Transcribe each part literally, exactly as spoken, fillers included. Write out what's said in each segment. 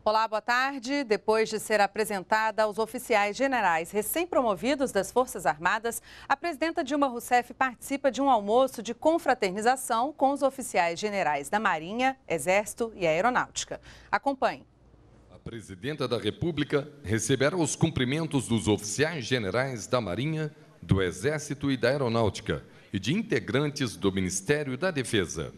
Olá, boa tarde. Depois de ser apresentada aos oficiais generais recém-promovidos das Forças Armadas, a presidenta Dilma Rousseff participa de um almoço de confraternização com os oficiais generais da Marinha, Exército e Aeronáutica. Acompanhe. A presidenta da República receberá os cumprimentos dos oficiais generais da Marinha, do Exército e da Aeronáutica e de integrantes do Ministério da Defesa.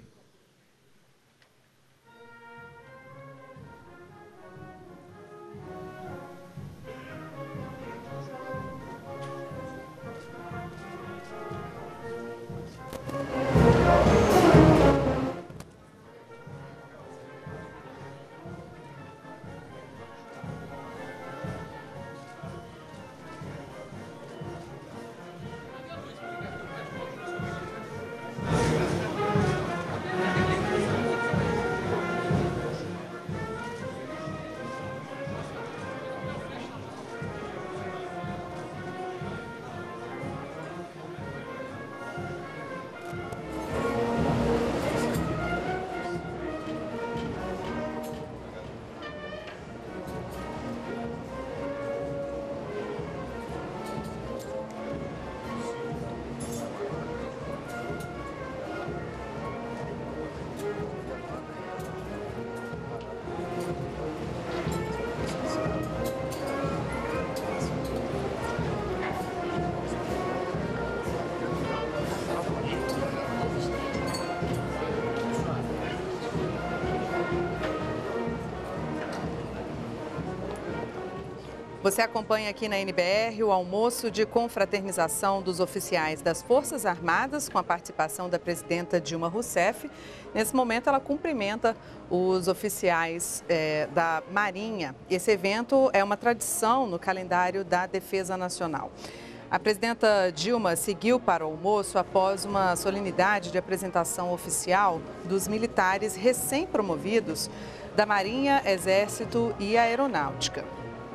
Você acompanha aqui na N B R o almoço de confraternização dos oficiais das Forças Armadas, com a participação da presidenta Dilma Rousseff. Nesse momento, ela cumprimenta os oficiais é, da Marinha. Esse evento é uma tradição no calendário da Defesa Nacional. A presidenta Dilma seguiu para o almoço após uma solenidade de apresentação oficial dos militares recém-promovidos da Marinha, Exército e Aeronáutica.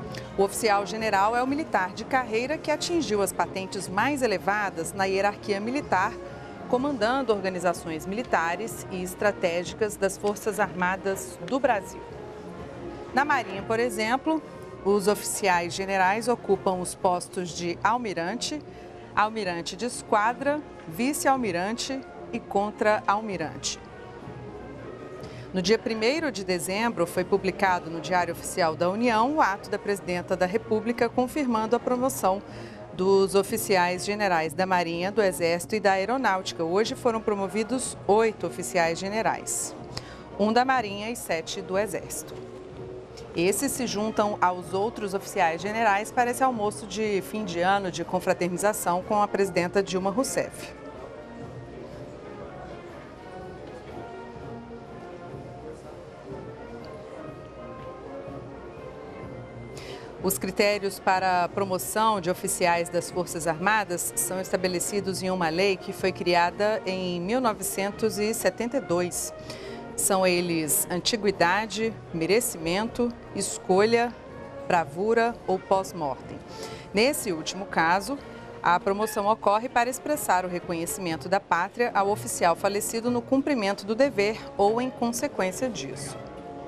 O oficial general é o militar de carreira que atingiu as patentes mais elevadas na hierarquia militar, comandando organizações militares e estratégicas das Forças Armadas do Brasil. Na Marinha, por exemplo, os oficiais generais ocupam os postos de almirante, almirante de esquadra, vice-almirante e contra-almirante. No dia primeiro de dezembro, foi publicado no Diário Oficial da União o ato da presidenta da República confirmando a promoção dos oficiais generais da Marinha, do Exército e da Aeronáutica. Hoje foram promovidos oito oficiais generais, um da Marinha e sete do Exército. Esses se juntam aos outros oficiais generais para esse almoço de fim de ano de confraternização com a presidenta Dilma Rousseff. Os critérios para a promoção de oficiais das Forças Armadas são estabelecidos em uma lei que foi criada em mil novecentos e setenta e dois. São eles antiguidade, merecimento, escolha, bravura ou pós-mortem. Nesse último caso, a promoção ocorre para expressar o reconhecimento da pátria ao oficial falecido no cumprimento do dever ou em consequência disso.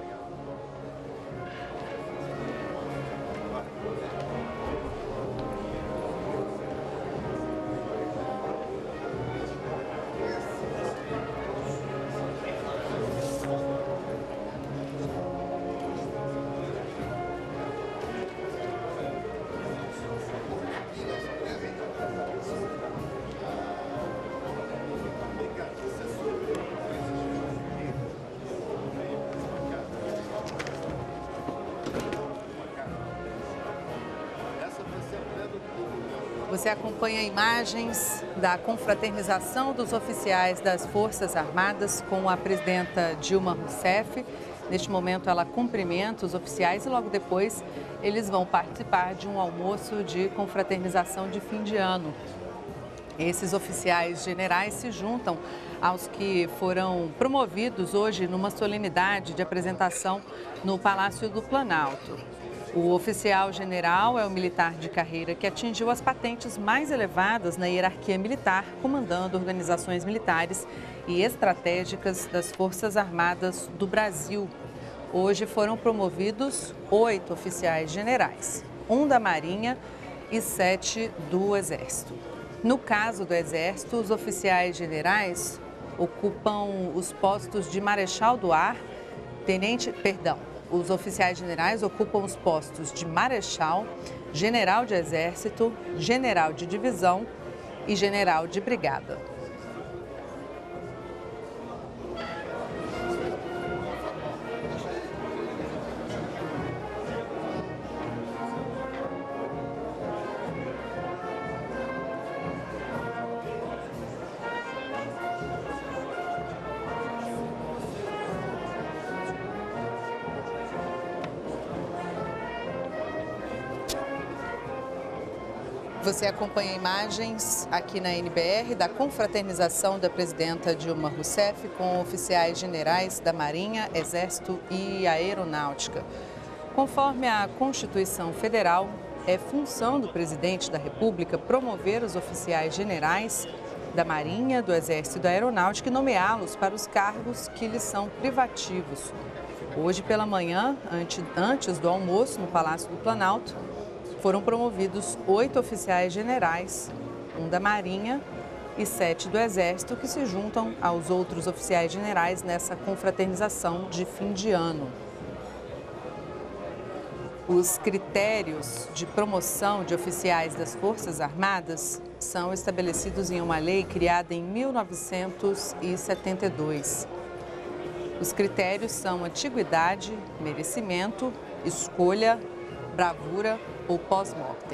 Você acompanha imagens da confraternização dos oficiais das Forças Armadas com a presidenta Dilma Rousseff. Neste momento, ela cumprimenta os oficiais e logo depois eles vão participar de um almoço de confraternização de fim de ano. Esses oficiais generais se juntam aos que foram promovidos hoje numa solenidade de apresentação no Palácio do Planalto. O oficial general é o militar de carreira que atingiu as patentes mais elevadas na hierarquia militar, comandando organizações militares e estratégicas das Forças Armadas do Brasil. hoje foram promovidos oito oficiais generais, um da Marinha e sete do Exército. No caso do Exército, os oficiais generais ocupam os postos de Marechal do Ar, Tenente, perdão, os oficiais generais ocupam os postos de Marechal, General de Exército, General de Divisão e General de Brigada. Você acompanha imagens aqui na N B R da confraternização da presidenta Dilma Rousseff com oficiais generais da Marinha, Exército e Aeronáutica. Conforme a Constituição Federal, é função do presidente da República promover os oficiais generais da Marinha, do Exército e da Aeronáutica e nomeá-los para os cargos que lhes são privativos. Hoje pela manhã, antes do almoço, no Palácio do Planalto, foram promovidos oito oficiais generais, um da Marinha e sete do Exército, que se juntam aos outros oficiais generais nessa confraternização de fim de ano. Os critérios de promoção de oficiais das Forças Armadas são estabelecidos em uma lei criada em mil novecentos e setenta e dois. Os critérios são antiguidade, merecimento, escolha, bravura ou pós-mortem.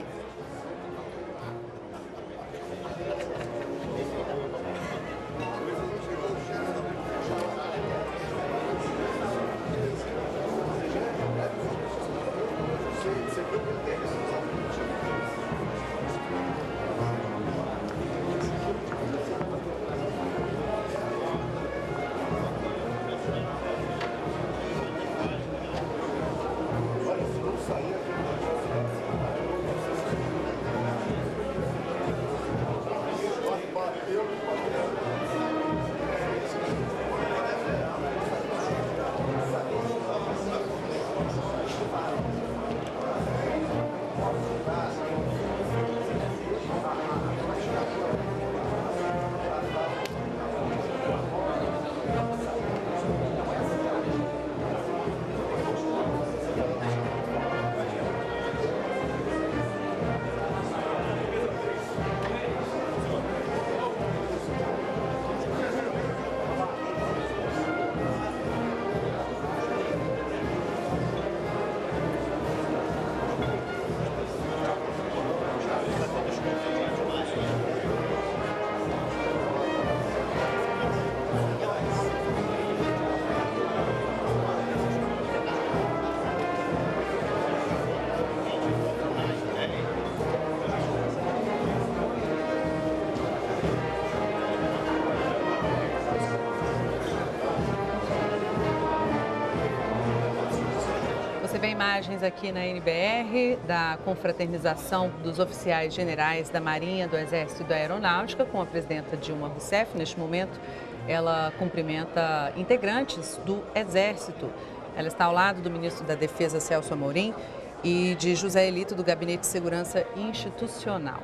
Você vê imagens aqui na N B R da confraternização dos oficiais generais da Marinha, do Exército e da Aeronáutica com a presidenta Dilma Rousseff. Neste momento, ela cumprimenta integrantes do Exército. Ela está ao lado do ministro da Defesa, Celso Amorim, e de José Elito, do Gabinete de Segurança Institucional.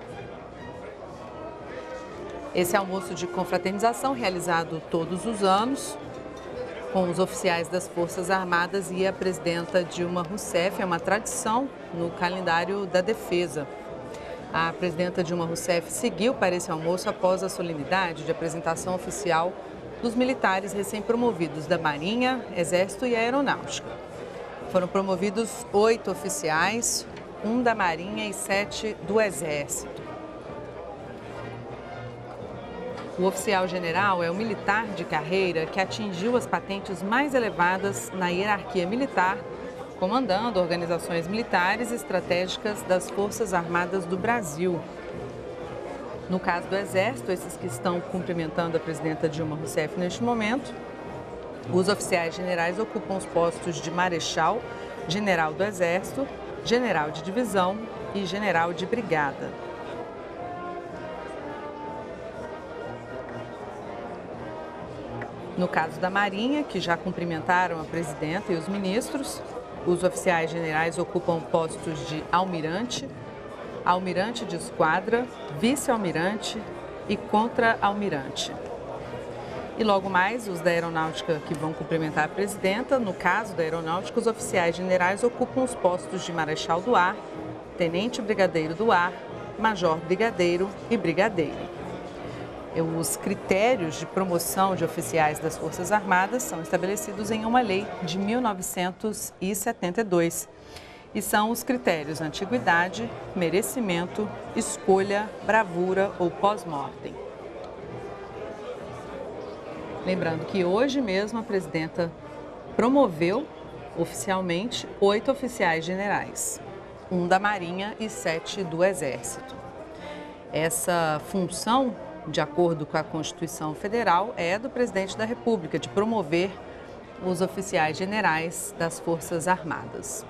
Esse almoço de confraternização, realizado todos os anos, com os oficiais das Forças Armadas e a presidenta Dilma Rousseff, é uma tradição no calendário da defesa. A presidenta Dilma Rousseff seguiu para esse almoço após a solenidade de apresentação oficial dos militares recém-promovidos da Marinha, Exército e Aeronáutica. Foram promovidos oito oficiais, um da Marinha e sete do Exército. O oficial general é o militar de carreira que atingiu as patentes mais elevadas na hierarquia militar, comandando organizações militares estratégicas das Forças Armadas do Brasil. No caso do Exército, esses que estão cumprimentando a presidenta Dilma Rousseff neste momento, os oficiais generais ocupam os postos de Marechal, General do Exército, General de Divisão e General de Brigada. No caso da Marinha, que já cumprimentaram a presidenta e os ministros, os oficiais generais ocupam postos de almirante, almirante de esquadra, vice-almirante e contra-almirante. E logo mais, os da Aeronáutica que vão cumprimentar a presidenta, no caso da Aeronáutica, os oficiais generais ocupam os postos de Marechal do Ar, Tenente Brigadeiro do Ar, Major Brigadeiro e Brigadeiro. Os critérios de promoção de oficiais das Forças Armadas são estabelecidos em uma lei de mil novecentos e setenta e dois e são os critérios antiguidade, merecimento, escolha, bravura ou pós-mortem. Lembrando que hoje mesmo a presidenta promoveu oficialmente oito oficiais generais, um da Marinha e sete do Exército. Essa função, de acordo com a Constituição Federal, é do presidente da República, de promover os oficiais generais das Forças Armadas.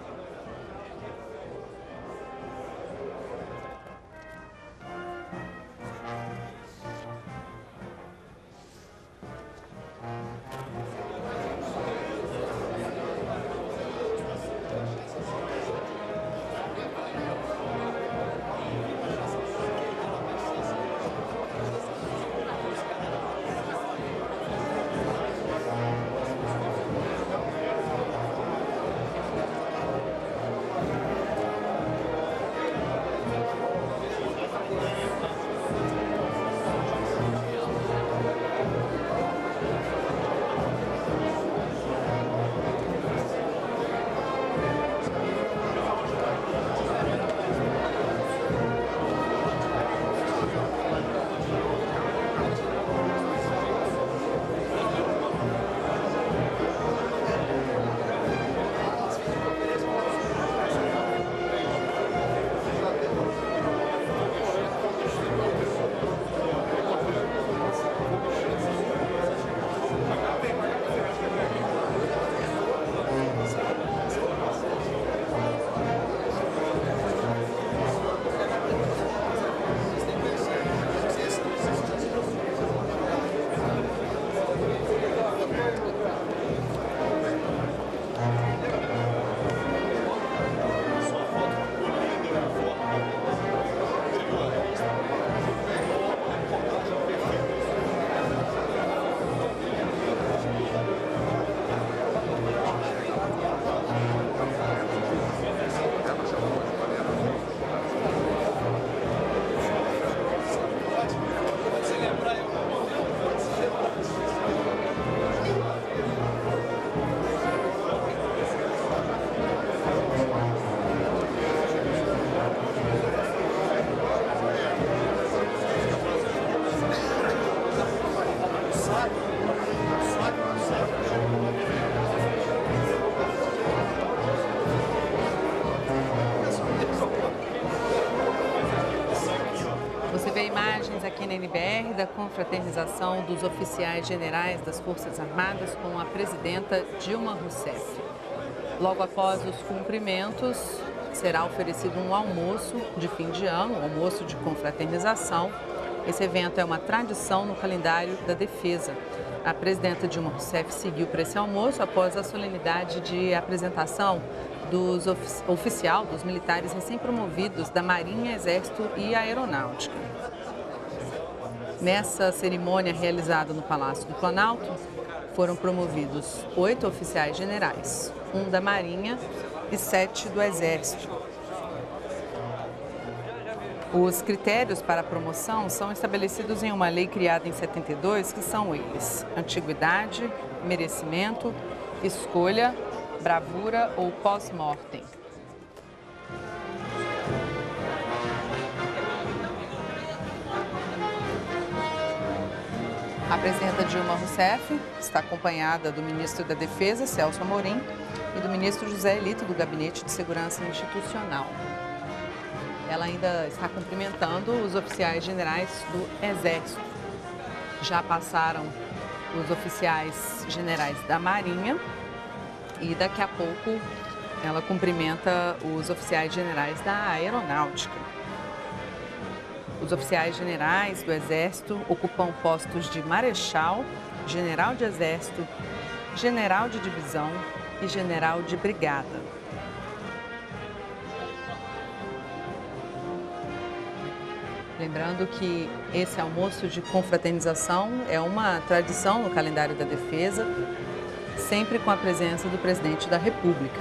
Você vê imagens aqui na N B R da confraternização dos oficiais generais das Forças Armadas com a presidenta Dilma Rousseff. Logo após os cumprimentos, será oferecido um almoço de fim de ano, um almoço de confraternização. Esse evento é uma tradição no calendário da Defesa. A presidenta Dilma Rousseff seguiu para esse almoço após a solenidade de apresentação dos ofici oficial, dos militares recém-promovidos da Marinha, Exército e Aeronáutica. Nessa cerimônia realizada no Palácio do Planalto, foram promovidos oito oficiais generais, um da Marinha e sete do Exército. Os critérios para a promoção são estabelecidos em uma lei criada em setenta e dois, que são eles: antiguidade, merecimento, escolha, bravura ou pós-mortem. A presidenta Dilma Rousseff está acompanhada do ministro da Defesa, Celso Amorim, e do ministro José Elito, do Gabinete de Segurança Institucional. Ela ainda está cumprimentando os oficiais generais do Exército. Já passaram os oficiais generais da Marinha e daqui a pouco ela cumprimenta os oficiais generais da Aeronáutica. Os oficiais generais do Exército ocupam postos de marechal, general de Exército, general de divisão e general de brigada. Lembrando que esse almoço de confraternização é uma tradição no calendário da Defesa, sempre com a presença do presidente da República.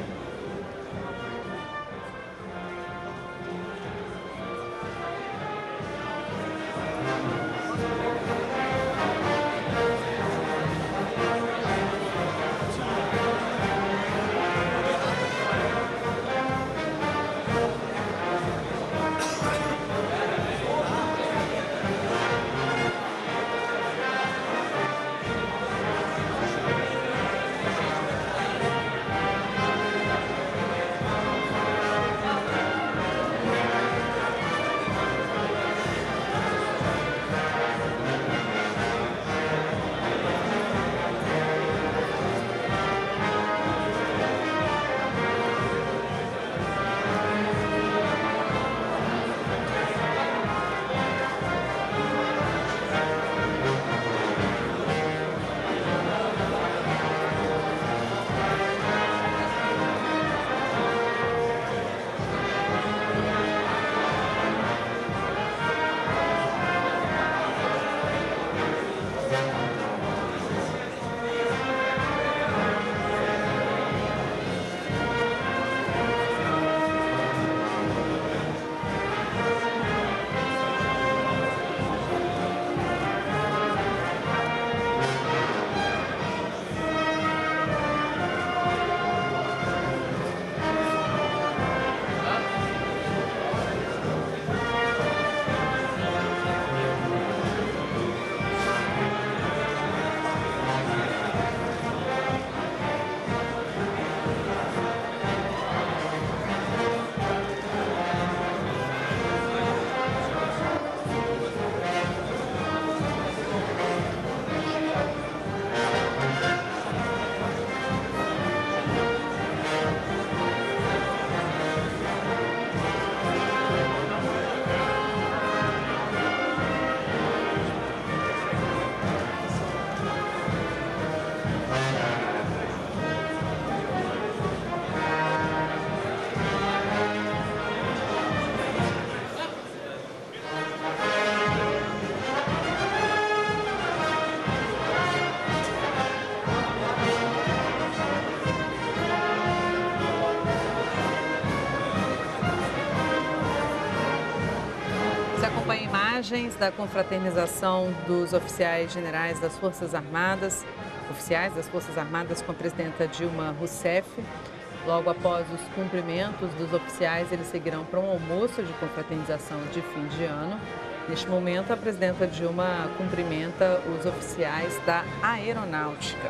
Acompanha imagens da confraternização dos oficiais generais das Forças Armadas, oficiais das Forças Armadas com a presidenta Dilma Rousseff. Logo após os cumprimentos dos oficiais, eles seguirão para um almoço de confraternização de fim de ano. Neste momento, a presidenta Dilma cumprimenta os oficiais da Aeronáutica.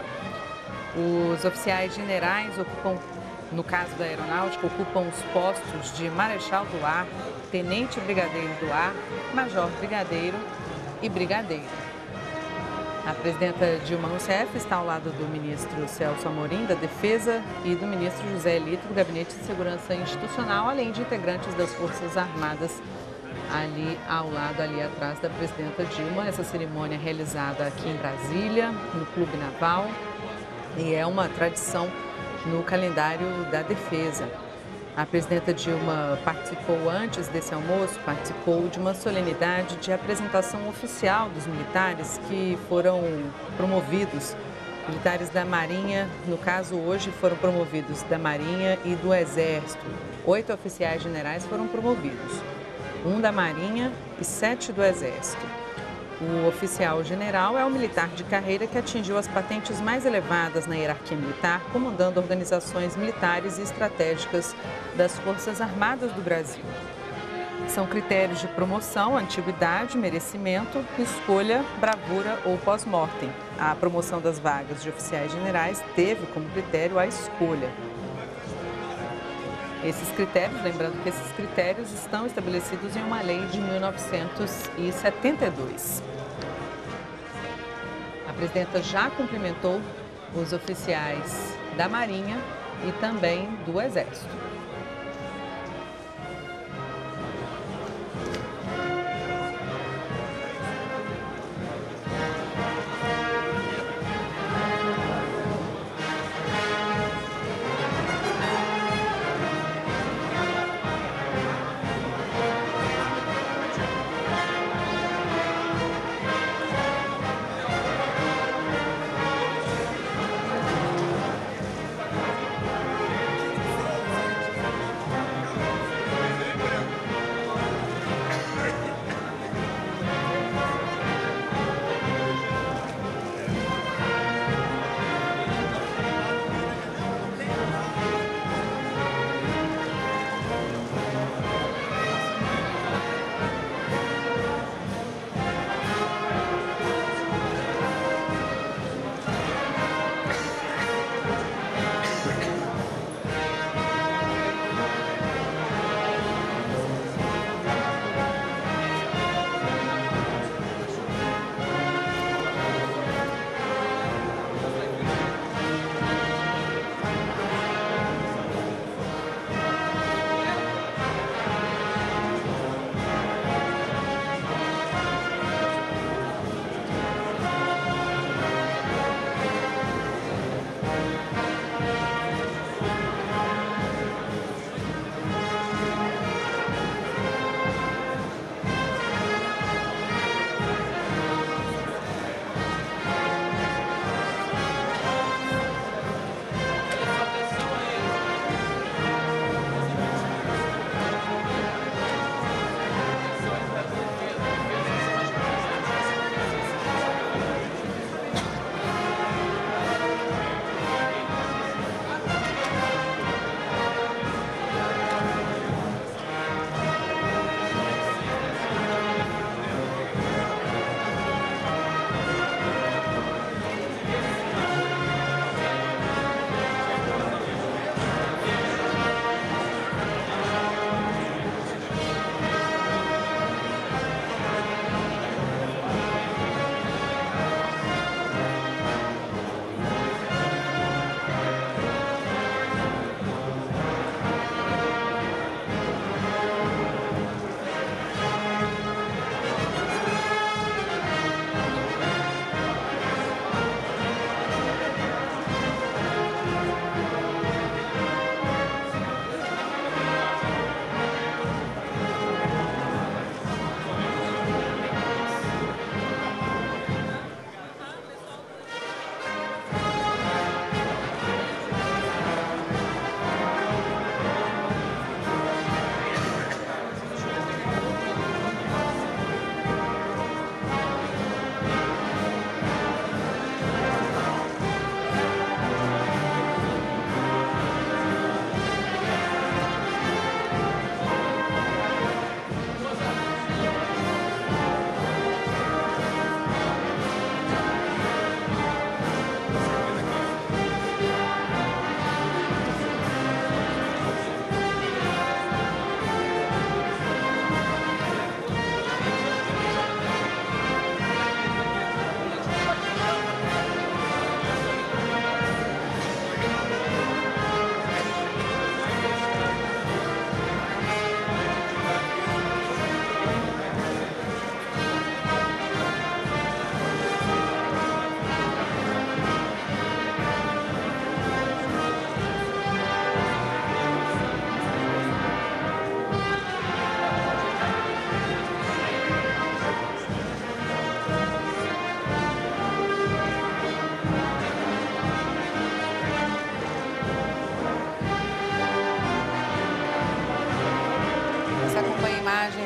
Os oficiais generais ocupam, no caso da Aeronáutica, ocupam os postos de Marechal do Ar, Tenente Brigadeiro do Ar, Major Brigadeiro e Brigadeiro. A presidenta Dilma Rousseff está ao lado do ministro Celso Amorim, da Defesa, e do ministro José Elito, do Gabinete de Segurança Institucional, além de integrantes das Forças Armadas, ali ao lado, ali atrás da presidenta Dilma. Essa cerimônia é realizada aqui em Brasília, no Clube Naval, e é uma tradição no calendário da Defesa. A presidenta Dilma participou, antes desse almoço, participou de uma solenidade de apresentação oficial dos militares que foram promovidos, militares da Marinha, no caso hoje foram promovidos da Marinha e do Exército. Oito oficiais generais foram promovidos, um da Marinha e sete do Exército. O oficial general é o militar de carreira que atingiu as patentes mais elevadas na hierarquia militar, comandando organizações militares e estratégicas das Forças Armadas do Brasil. São critérios de promoção, antiguidade, merecimento, escolha, bravura ou pós-mortem. A promoção das vagas de oficiais generais teve como critério a escolha. Esses critérios, lembrando que esses critérios estão estabelecidos em uma lei de mil novecentos e setenta e dois. A presidenta já cumprimentou os oficiais da Marinha e também do Exército.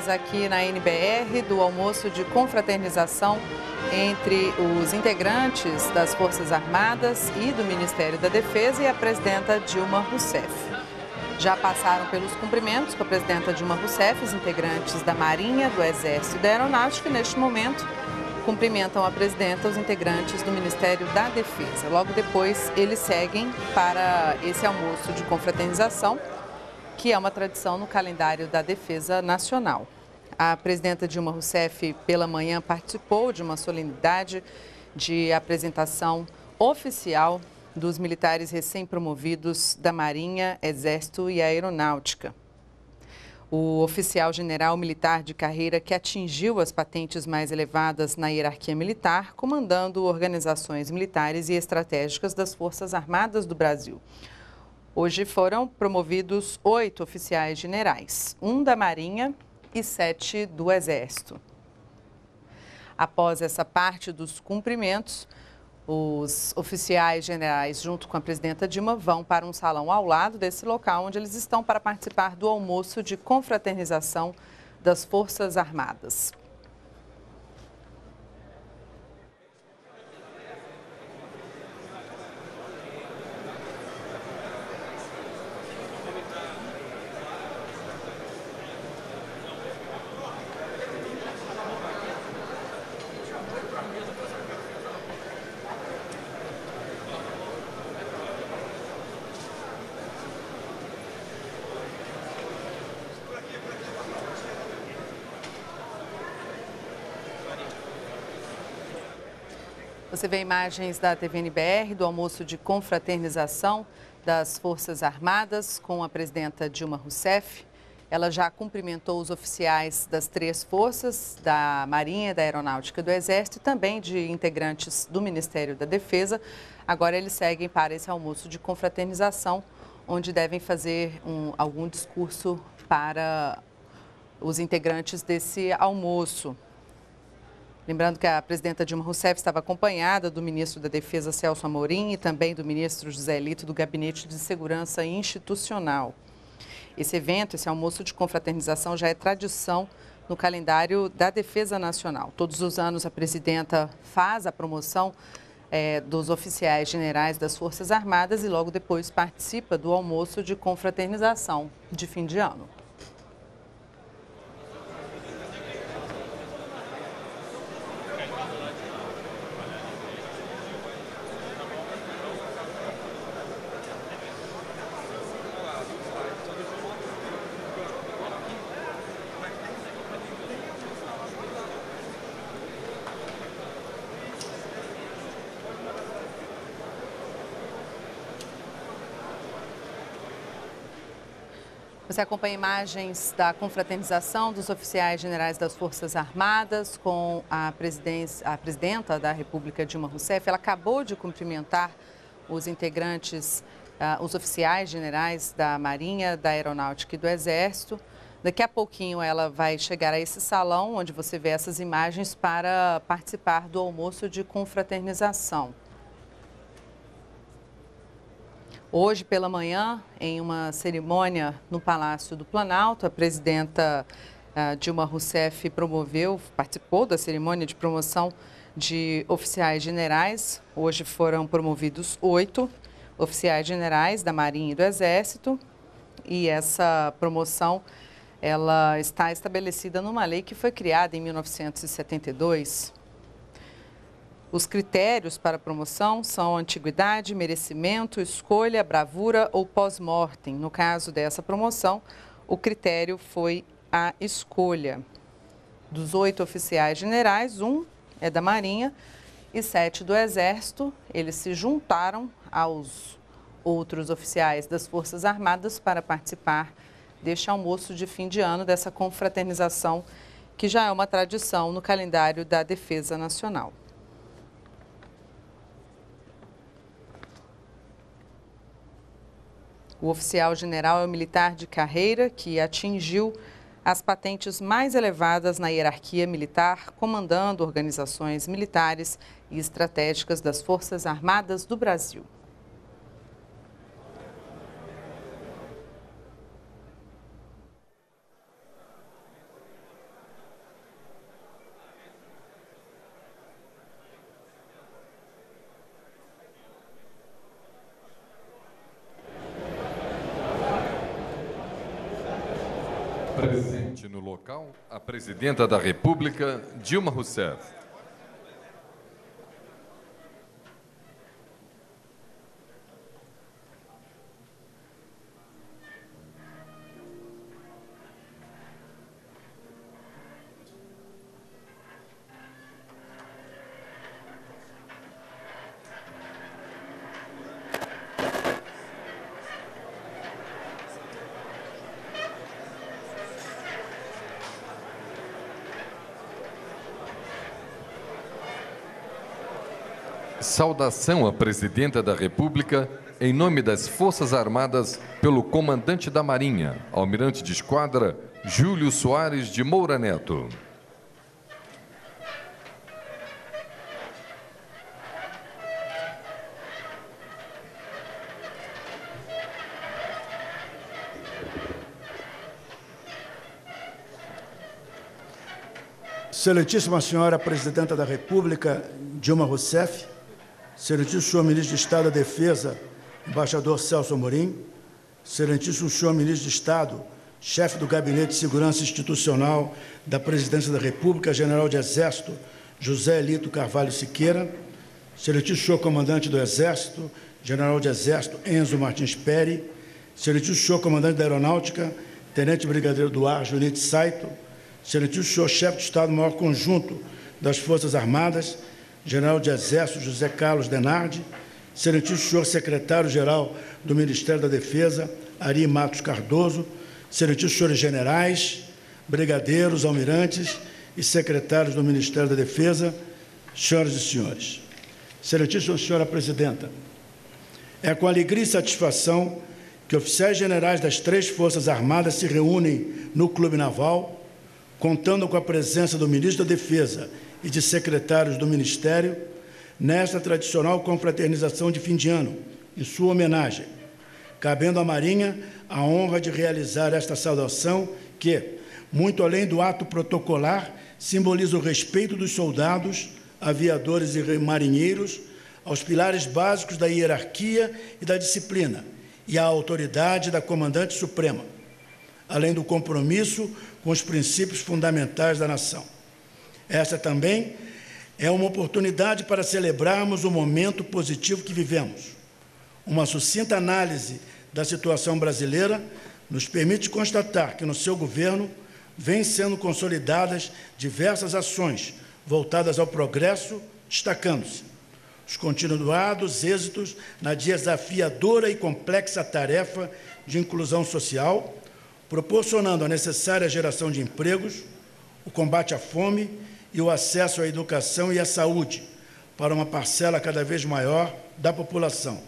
imagens aqui na N B R do almoço de confraternização entre os integrantes das Forças Armadas e do Ministério da Defesa e a presidenta Dilma Rousseff. Já passaram pelos cumprimentos com a presidenta Dilma Rousseff, os integrantes da Marinha, do Exército e da Aeronáutica, e neste momento cumprimentam a presidenta os integrantes do Ministério da Defesa. Logo depois, eles seguem para esse almoço de confraternização, que é uma tradição no calendário da Defesa Nacional. A presidenta Dilma Rousseff, pela manhã, participou de uma solenidade de apresentação oficial dos militares recém-promovidos da Marinha, Exército e Aeronáutica. O oficial general militar de carreira que atingiu as patentes mais elevadas na hierarquia militar, comandando organizações militares e estratégicas das Forças Armadas do Brasil. Hoje foram promovidos oito oficiais generais, um da Marinha e sete do Exército. Após essa parte dos cumprimentos, os oficiais generais, junto com a presidenta Dilma, vão para um salão ao lado desse local, onde eles estão para participar do almoço de confraternização das Forças Armadas. Você vê imagens da T V N B R do almoço de confraternização das Forças Armadas com a presidenta Dilma Rousseff. Ela já cumprimentou os oficiais das três forças, da Marinha, da Aeronáutica e do Exército, e também de integrantes do Ministério da Defesa. Agora eles seguem para esse almoço de confraternização, onde devem fazer um, algum discurso para os integrantes desse almoço. Lembrando que a presidenta Dilma Rousseff estava acompanhada do ministro da Defesa, Celso Amorim, e também do ministro José Lito, do Gabinete de Segurança Institucional. Esse evento, esse almoço de confraternização, já é tradição no calendário da Defesa Nacional. Todos os anos a presidenta faz a promoção é, dos oficiais generais das Forças Armadas e logo depois participa do almoço de confraternização de fim de ano. Você acompanha imagens da confraternização dos oficiais generais das Forças Armadas com a, presidência, a presidenta da República, Dilma Rousseff. Ela acabou de cumprimentar os integrantes, uh, os oficiais generais da Marinha, da Aeronáutica e do Exército. Daqui a pouquinho ela vai chegar a esse salão, onde você vê essas imagens, para participar do almoço de confraternização. Hoje pela manhã, em uma cerimônia no Palácio do Planalto, a presidenta uh, Dilma Rousseff promoveu, participou da cerimônia de promoção de oficiais generais. Hoje foram promovidos oito oficiais generais da Marinha e do Exército. E essa promoção, ela está estabelecida numa lei que foi criada em mil novecentos e setenta e dois. Os critérios para promoção são antiguidade, merecimento, escolha, bravura ou pós-mortem. No caso dessa promoção, o critério foi a escolha. Dos oito oficiais generais, um é da Marinha e sete do Exército. Eles se juntaram aos outros oficiais das Forças Armadas para participar deste almoço de fim de ano, dessa confraternização, que já é uma tradição no calendário da Defesa Nacional. O oficial general é o militar de carreira que atingiu as patentes mais elevadas na hierarquia militar, comandando organizações militares e estratégicas das Forças Armadas do Brasil. Presente no local, a Presidenta da República, Dilma Rousseff. Saudação à Presidenta da República, em nome das Forças Armadas, pelo Comandante da Marinha, Almirante de Esquadra, Júlio Soares de Moura Neto. Excelentíssima Senhora Presidenta da República, Dilma Rousseff, Excelentíssimo Senhor Ministro de Estado da Defesa, Embaixador Celso Amorim, Excelentíssimo Senhor Ministro de Estado, Chefe do Gabinete de Segurança Institucional da Presidência da República, General de Exército, José Elito Carvalho Siqueira, Excelentíssimo Senhor Comandante do Exército, General de Exército Enzo Martins Peri, Excelentíssimo Senhor Comandante da Aeronáutica, Tenente Brigadeiro do Ar, Junite Saito, Excelentíssimo Senhor Chefe de Estado-Maior Conjunto das Forças Armadas, General de Exército José Carlos Denardi, Excelentíssimo Senhor Secretário-Geral do Ministério da Defesa, Ari Matos Cardoso, Excelentíssimos Senhores Generais, Brigadeiros, Almirantes e Secretários do Ministério da Defesa, senhoras e senhores. Excelentíssima Senhora Presidenta, é com alegria e satisfação que oficiais generais das três Forças Armadas se reúnem no Clube Naval, contando com a presença do Ministro da Defesa e de secretários do Ministério, nesta tradicional confraternização de fim de ano, em sua homenagem, cabendo à Marinha a honra de realizar esta saudação que, muito além do ato protocolar, simboliza o respeito dos soldados, aviadores e marinheiros aos pilares básicos da hierarquia e da disciplina e à autoridade da Comandante Suprema, além do compromisso com os princípios fundamentais da nação. Esta também é uma oportunidade para celebrarmos o momento positivo que vivemos. Uma sucinta análise da situação brasileira nos permite constatar que no seu governo vêm sendo consolidadas diversas ações voltadas ao progresso, destacando-se os continuados êxitos na desafiadora e complexa tarefa de inclusão social, proporcionando a necessária geração de empregos, o combate à fome e o acesso à educação e à saúde para uma parcela cada vez maior da população.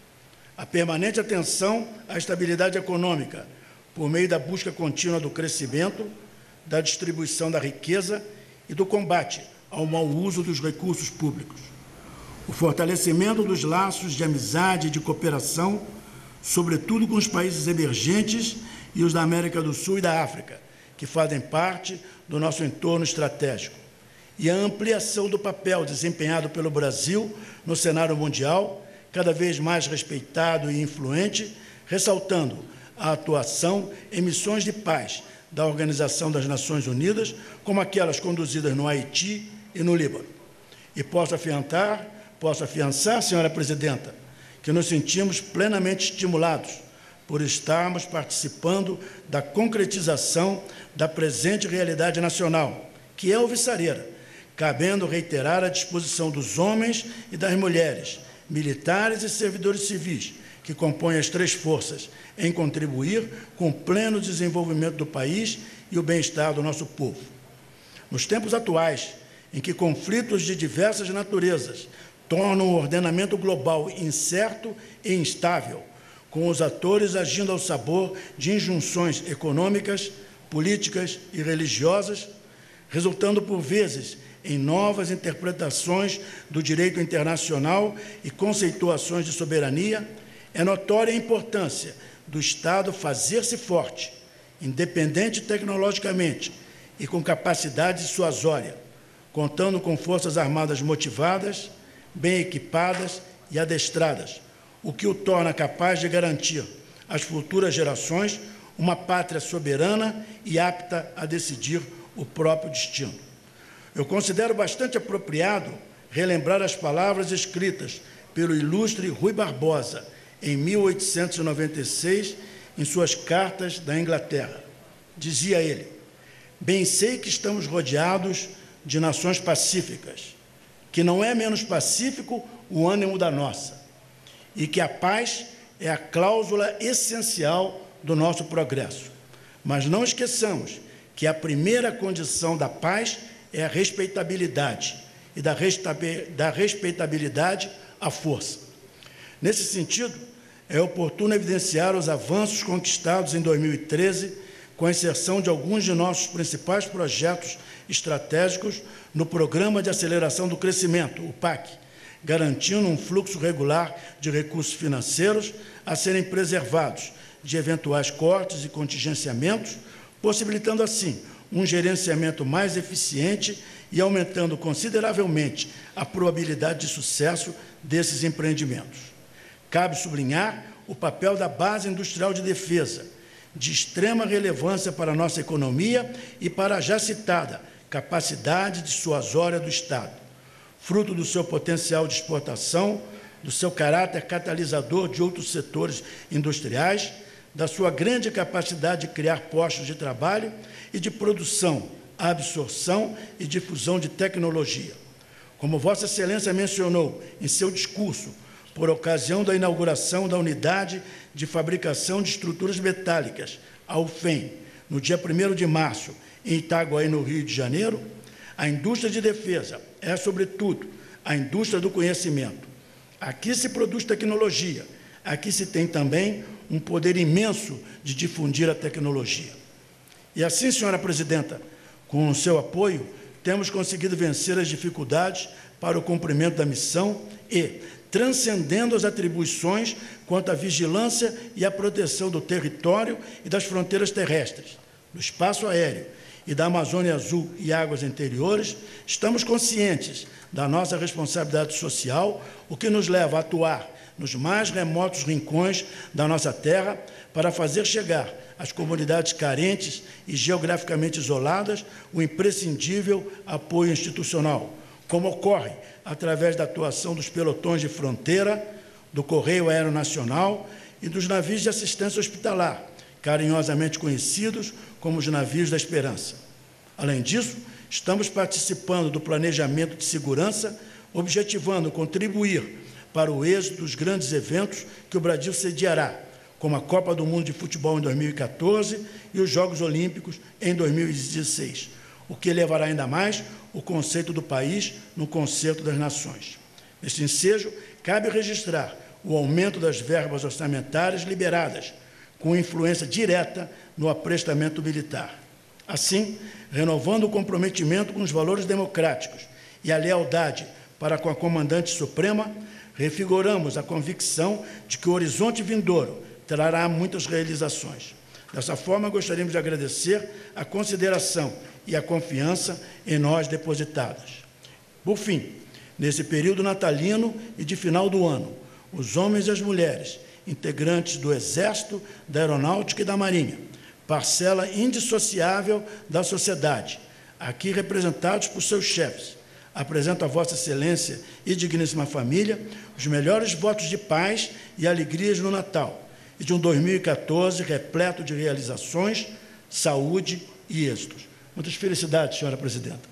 A permanente atenção à estabilidade econômica, por meio da busca contínua do crescimento, da distribuição da riqueza e do combate ao mau uso dos recursos públicos. O fortalecimento dos laços de amizade e de cooperação, sobretudo com os países emergentes e os da América do Sul e da África, que fazem parte do nosso entorno estratégico, e a ampliação do papel desempenhado pelo Brasil no cenário mundial, cada vez mais respeitado e influente, ressaltando a atuação em missões de paz da Organização das Nações Unidas, como aquelas conduzidas no Haiti e no Líbano. E posso afiançar, posso afiançar, senhora Presidenta, que nos sentimos plenamente estimulados por estarmos participando da concretização da presente realidade nacional, que é alvissareira, cabendo reiterar a disposição dos homens e das mulheres, militares e servidores civis, que compõem as três forças, em contribuir com o pleno desenvolvimento do país e o bem-estar do nosso povo. Nos tempos atuais, em que conflitos de diversas naturezas tornam o ordenamento global incerto e instável, com os atores agindo ao sabor de injunções econômicas, políticas e religiosas, resultando, por vezes, em novas interpretações do direito internacional e conceituações de soberania, é notória a importância do Estado fazer-se forte, independente tecnologicamente e com capacidade dissuasória, contando com forças armadas motivadas, bem equipadas e adestradas, o que o torna capaz de garantir às futuras gerações uma pátria soberana e apta a decidir o próprio destino. Eu considero bastante apropriado relembrar as palavras escritas pelo ilustre Rui Barbosa, em mil oitocentos e noventa e seis, em suas cartas da Inglaterra. Dizia ele: bem sei que estamos rodeados de nações pacíficas, que não é menos pacífico o ânimo da nossa, e que a paz é a cláusula essencial do nosso progresso. Mas não esqueçamos que a primeira condição da paz é a respeitabilidade, e da respeitabilidade a força. Nesse sentido, é oportuno evidenciar os avanços conquistados em dois mil e treze com a inserção de alguns de nossos principais projetos estratégicos no Programa de Aceleração do Crescimento, o P A C, garantindo um fluxo regular de recursos financeiros a serem preservados de eventuais cortes e contingenciamentos, possibilitando assim um gerenciamento mais eficiente e aumentando consideravelmente a probabilidade de sucesso desses empreendimentos. Cabe sublinhar o papel da base industrial de defesa, de extrema relevância para a nossa economia e para a já citada capacidade dissuasória do Estado, fruto do seu potencial de exportação, do seu caráter catalisador de outros setores industriais, da sua grande capacidade de criar postos de trabalho e de produção, absorção e difusão de tecnologia. Como Vossa Excelência mencionou em seu discurso, por ocasião da inauguração da Unidade de Fabricação de Estruturas Metálicas, a U F E M, no dia primeiro de março, em Itaguaí, no Rio de Janeiro, a indústria de defesa é, sobretudo, a indústria do conhecimento. Aqui se produz tecnologia, aqui se tem também um poder imenso de difundir a tecnologia. E assim, senhora presidenta, com o seu apoio, temos conseguido vencer as dificuldades para o cumprimento da missão e, transcendendo as atribuições quanto à vigilância e à proteção do território e das fronteiras terrestres, do espaço aéreo e da Amazônia Azul e águas interiores, estamos conscientes da nossa responsabilidade social, o que nos leva a atuar nos mais remotos rincões da nossa terra para fazer chegar às comunidades carentes e geograficamente isoladas o imprescindível apoio institucional, como ocorre através da atuação dos pelotões de fronteira, do Correio Aéreo Nacional e dos navios de assistência hospitalar, carinhosamente conhecidos como os navios da Esperança. Além disso, estamos participando do planejamento de segurança, objetivando contribuir para o êxito dos grandes eventos que o Brasil sediará, como a Copa do Mundo de Futebol em dois mil e quatorze e os Jogos Olímpicos em dois mil e dezesseis, o que elevará ainda mais o conceito do país no concerto das nações. Neste ensejo, cabe registrar o aumento das verbas orçamentárias liberadas, com influência direta no aprestamento militar. Assim, renovando o comprometimento com os valores democráticos e a lealdade para com a Comandante Suprema, refiguramos a convicção de que o horizonte vindouro trará muitas realizações. Dessa forma, gostaríamos de agradecer a consideração e a confiança em nós depositadas. Por fim, nesse período natalino e de final do ano, os homens e as mulheres, integrantes do Exército, da Aeronáutica e da Marinha, parcela indissociável da sociedade, aqui representados por seus chefes, apresento a Vossa Excelência e digníssima família os melhores votos de paz e alegrias no Natal e de um dois mil e quatorze repleto de realizações, saúde e êxitos. Muitas felicidades, senhora presidenta.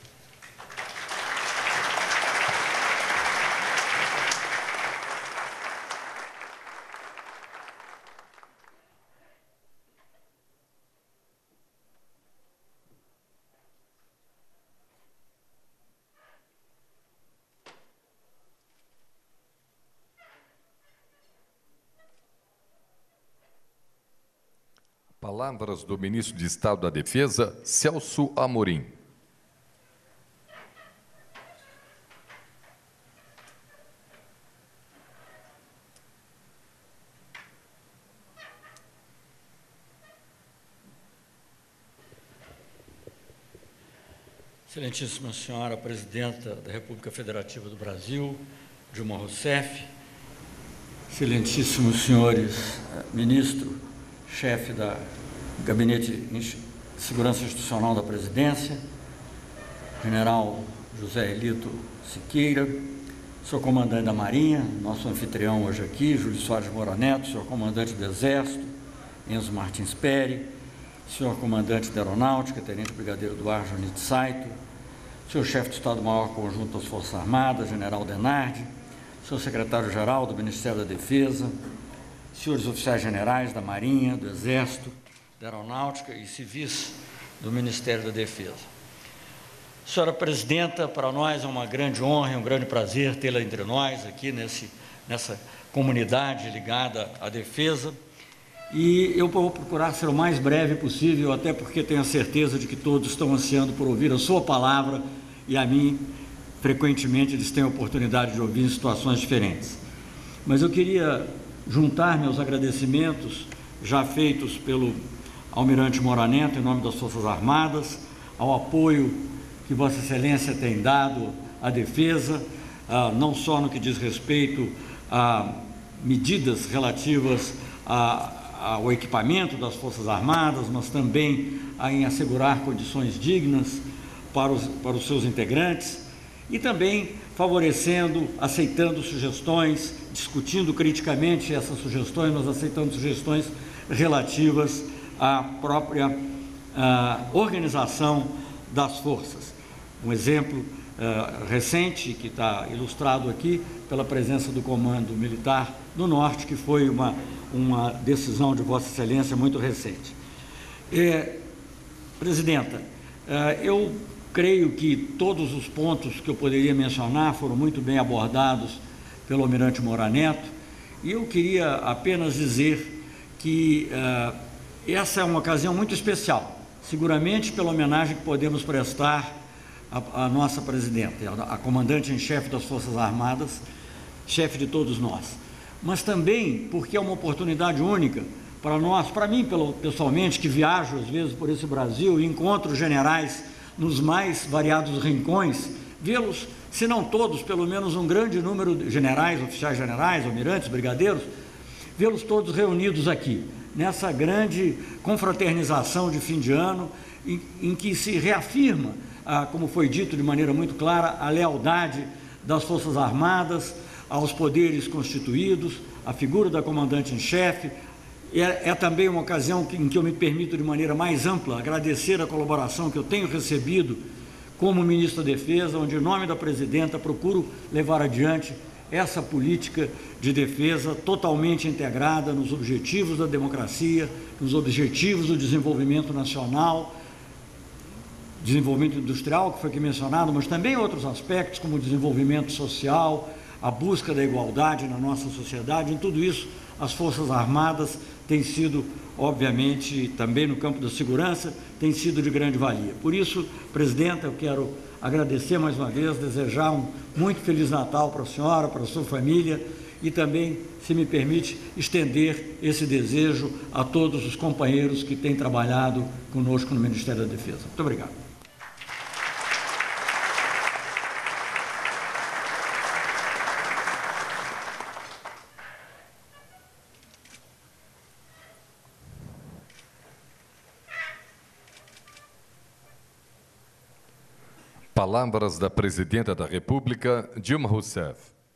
Palavras do Ministro de Estado da Defesa, Celso Amorim. Excelentíssima Senhora Presidenta da República Federativa do Brasil, Dilma Rousseff, excelentíssimos senhores ministro chefe da Gabinete de Segurança Institucional da Presidência, general José Elito Siqueira, senhor comandante da Marinha, nosso anfitrião hoje aqui, Júlio Soares Moura Neto, senhor comandante do Exército, Enzo Martins Peri, senhor comandante da Aeronáutica, tenente brigadeiro do ar, Junit Saito, senhor chefe do Estado-Maior Conjunto das Forças Armadas, general Denardi, senhor secretário-geral do Ministério da Defesa, senhores oficiais generais da Marinha, do Exército, da Aeronáutica e civis do Ministério da Defesa. Senhora Presidenta, para nós é uma grande honra e um grande prazer tê-la entre nós aqui nesse, nessa comunidade ligada à defesa. E eu vou procurar ser o mais breve possível, até porque tenho a certeza de que todos estão ansiando por ouvir a sua palavra e a mim, frequentemente, eles têm a oportunidade de ouvir em situações diferentes. Mas eu queria juntar-me aos agradecimentos já feitos pelo Almirante Moura Neto, em nome das Forças Armadas, ao apoio que Vossa Excelência tem dado à defesa, ah, não só no que diz respeito a medidas relativas a ao equipamento das Forças Armadas, mas também a, em assegurar condições dignas para os, para os seus integrantes e também favorecendo, aceitando sugestões, discutindo criticamente essas sugestões, mas aceitando sugestões relativas à própria à organização das forças. Um exemplo uh, recente, que está ilustrado aqui pela presença do Comando Militar do Norte, que foi uma, uma decisão de Vossa Excelência muito recente. É, Presidenta, é, eu creio que todos os pontos que eu poderia mencionar foram muito bem abordados pelo Almirante Moura Neto, e eu queria apenas dizer que é, essa é uma ocasião muito especial, seguramente pela homenagem que podemos prestar à, à nossa Presidenta, a comandante em chefe das Forças Armadas, chefe de todos nós, mas também porque é uma oportunidade única para nós, para mim pelo, pessoalmente, que viajo às vezes por esse Brasil e encontro generais nos mais variados rincões, vê-los, se não todos, pelo menos um grande número de generais, oficiais generais, almirantes, brigadeiros, vê-los todos reunidos aqui, nessa grande confraternização de fim de ano, em, em que se reafirma, ah, como foi dito de maneira muito clara, a lealdade das Forças Armadas aos poderes constituídos, a figura da comandante em chefe. É, é também uma ocasião que, em que eu me permito, de maneira mais ampla, agradecer a colaboração que eu tenho recebido como ministro da Defesa, onde, em nome da Presidenta, procuro levar adiante essa política de defesa totalmente integrada nos objetivos da democracia, nos objetivos do desenvolvimento nacional, desenvolvimento industrial, que foi aqui mencionado, mas também outros aspectos, como o desenvolvimento social, a busca da igualdade na nossa sociedade. Em tudo isso, as Forças Armadas têm sido, obviamente, também no campo da segurança, têm sido de grande valia. Por isso, Presidenta, eu quero agradecer mais uma vez, desejar um muito Feliz Natal para a senhora, para a sua família e também, se me permite, estender esse desejo a todos os companheiros que têm trabalhado conosco no Ministério da Defesa. Muito obrigado. Palavras da Presidenta da República, Dilma Rousseff.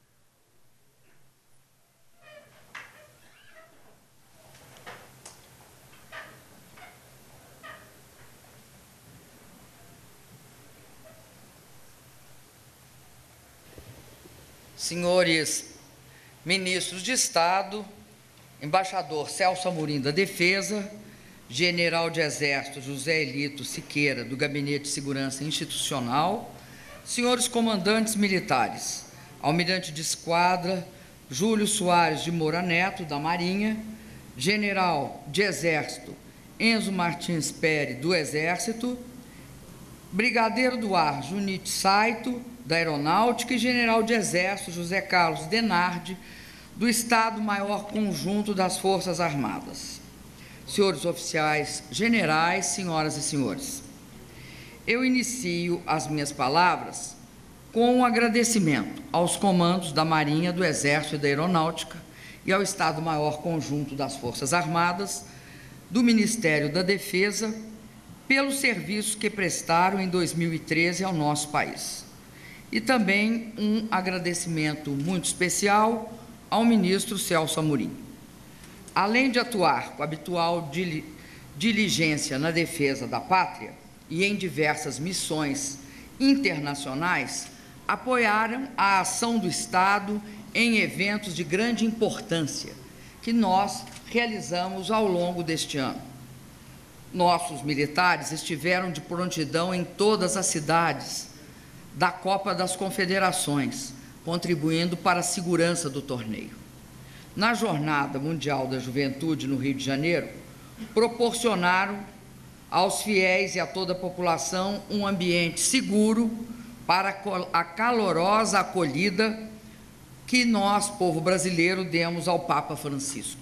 Senhores ministros de Estado, embaixador Celso Amorim da Defesa, general de Exército José Elito Siqueira, do Gabinete de Segurança Institucional, senhores comandantes militares, almirante de esquadra Júlio Soares de Moura Neto, da Marinha, general de Exército Enzo Martins Peri, do Exército, brigadeiro do ar Junit Saito, da Aeronáutica, e general de Exército José Carlos Denardi, do Estado-Maior Conjunto das Forças Armadas. Senhores oficiais generais, senhoras e senhores, eu inicio as minhas palavras com um agradecimento aos comandos da Marinha, do Exército e da Aeronáutica e ao Estado-Maior Conjunto das Forças Armadas do Ministério da Defesa pelos serviços que prestaram em dois mil e treze ao nosso país. E também um agradecimento muito especial ao ministro Celso Amorim. Além de atuar com a habitual diligência na defesa da pátria e em diversas missões internacionais, apoiaram a ação do Estado em eventos de grande importância que nós realizamos ao longo deste ano. Nossos militares estiveram de prontidão em todas as cidades da Copa das Confederações, contribuindo para a segurança do torneio. Na Jornada Mundial da Juventude, no Rio de Janeiro, proporcionaram aos fiéis e a toda a população um ambiente seguro para a calorosa acolhida que nós, povo brasileiro, demos ao Papa Francisco.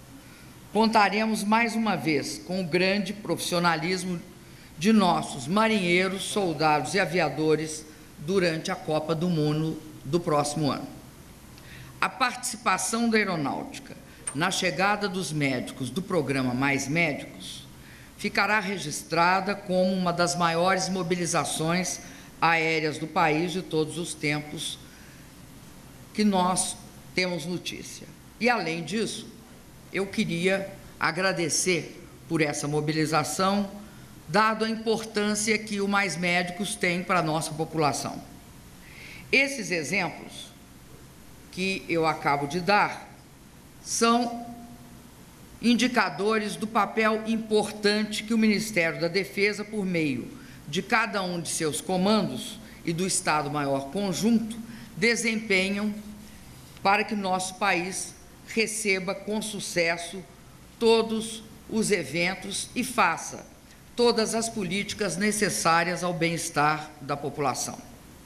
Contaremos mais uma vez com o grande profissionalismo de nossos marinheiros, soldados e aviadores durante a Copa do Mundo do próximo ano. A participação da aeronáutica na chegada dos médicos do programa Mais Médicos ficará registrada como uma das maiores mobilizações aéreas do país de todos os tempos que nós temos notícia. E, além disso, eu queria agradecer por essa mobilização, dado a importância que o Mais Médicos tem para a nossa população. Esses exemplos que eu acabo de dar são indicadores do papel importante que o Ministério da Defesa, por meio de cada um de seus comandos e do Estado-Maior Conjunto, desempenham para que o nosso país receba com sucesso todos os eventos e faça todas as políticas necessárias ao bem-estar da população.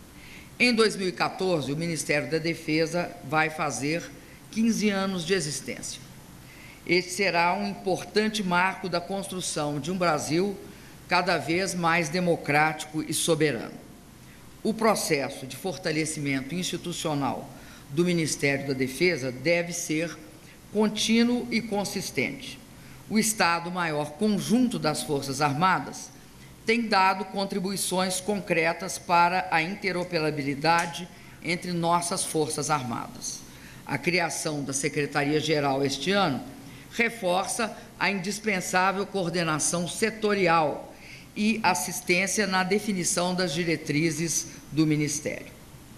Em dois mil e quatorze, o Ministério da Defesa vai fazer quinze anos de existência. Este será um importante marco da construção de um Brasil cada vez mais democrático e soberano. O processo de fortalecimento institucional do Ministério da Defesa deve ser contínuo e consistente. O Estado-Maior Conjunto das Forças Armadas tem dado contribuições concretas para a interoperabilidade entre nossas Forças Armadas. A criação da Secretaria-Geral este ano reforça a indispensável coordenação setorial e assistência na definição das diretrizes do Ministério.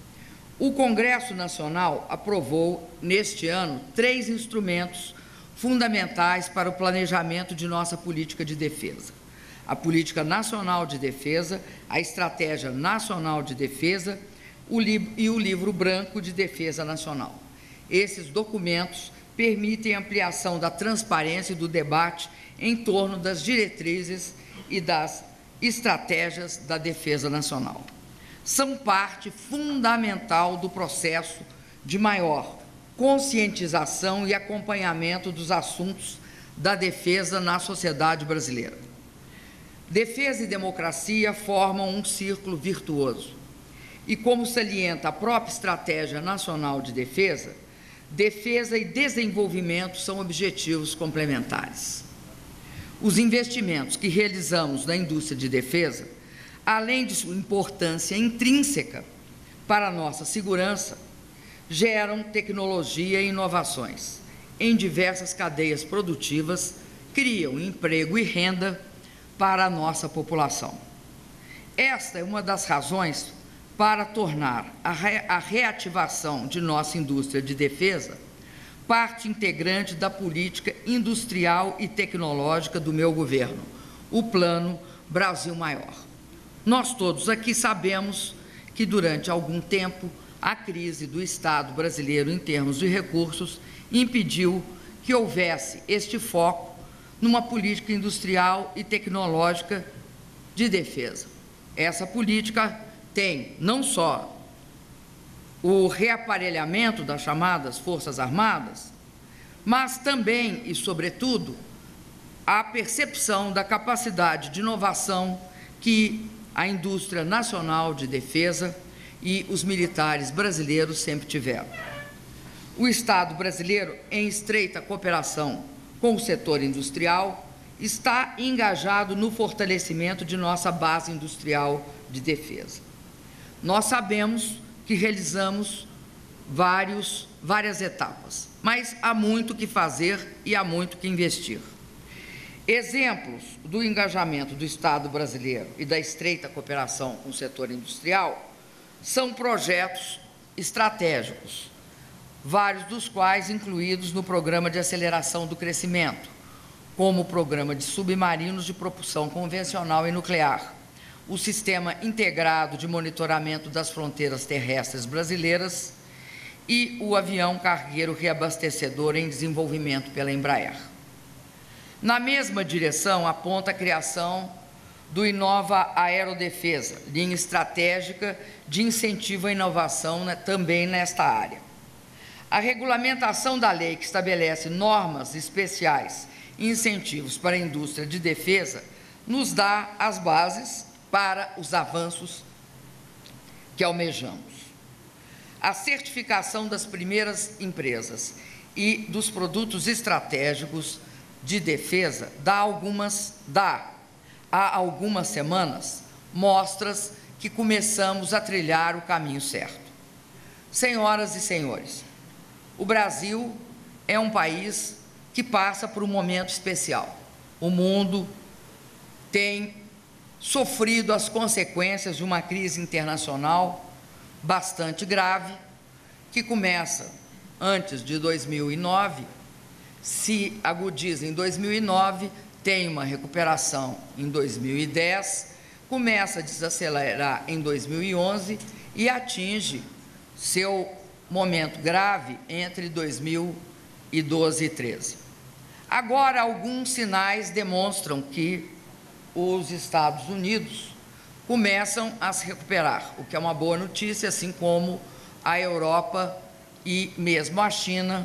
O Congresso Nacional aprovou, neste ano, três instrumentos fundamentais para o planejamento de nossa política de defesa: a Política Nacional de Defesa, a Estratégia Nacional de Defesa e o Livro Branco de Defesa Nacional. Esses documentos permitem a ampliação da transparência e do debate em torno das diretrizes e das estratégias da defesa nacional. São parte fundamental do processo de maior conscientização e acompanhamento dos assuntos da defesa na sociedade brasileira. Defesa e democracia formam um círculo virtuoso. E, como salienta a própria Estratégia Nacional de Defesa, defesa e desenvolvimento são objetivos complementares. Os investimentos que realizamos na indústria de defesa, além de sua importância intrínseca para a nossa segurança, geram tecnologia e inovações em diversas cadeias produtivas, criam emprego e renda para a nossa população. Esta é uma das razões para tornar a, re a reativação de nossa indústria de defesa parte integrante da política industrial e tecnológica do meu governo, o Plano Brasil Maior. Nós todos aqui sabemos que, durante algum tempo, a crise do Estado brasileiro em termos de recursos impediu que houvesse este foco numa política industrial e tecnológica de defesa. Essa política tem não só o reaparelhamento das chamadas Forças Armadas, mas também e, sobretudo, a percepção da capacidade de inovação que a indústria nacional de defesa e os militares brasileiros sempre tiveram. O Estado brasileiro, em estreita cooperação com o setor industrial, está engajado no fortalecimento de nossa base industrial de defesa. Nós sabemos que realizamos vários, várias etapas, mas há muito que fazer e há muito que investir. Exemplos do engajamento do Estado brasileiro e da estreita cooperação com o setor industrial são projetos estratégicos, vários dos quais incluídos no Programa de Aceleração do Crescimento, como o Programa de Submarinos de Propulsão Convencional e Nuclear, o Sistema Integrado de Monitoramento das Fronteiras Terrestres Brasileiras e o Avião Cargueiro Reabastecedor em desenvolvimento pela Embraer. Na mesma direção, aponta a criação do Inova Aerodefesa, linha estratégica de incentivo à inovação, né, também nesta área. A regulamentação da lei que estabelece normas especiais e incentivos para a indústria de defesa nos dá as bases para os avanços que almejamos. A certificação das primeiras empresas e dos produtos estratégicos de defesa dá algumas, dá, há algumas semanas, mostras que começamos a trilhar o caminho certo. Senhoras e senhores, o Brasil é um país que passa por um momento especial. O mundo tem sofrido as consequências de uma crise internacional bastante grave, que começa antes de dois mil e nove, se agudiza em dois mil e nove, tem uma recuperação em dois mil e dez, começa a desacelerar em dois mil e onze e atinge seu momento grave entre dois mil e doze e treze. Agora, alguns sinais demonstram que os Estados Unidos começam a se recuperar, o que é uma boa notícia, assim como a Europa e mesmo a China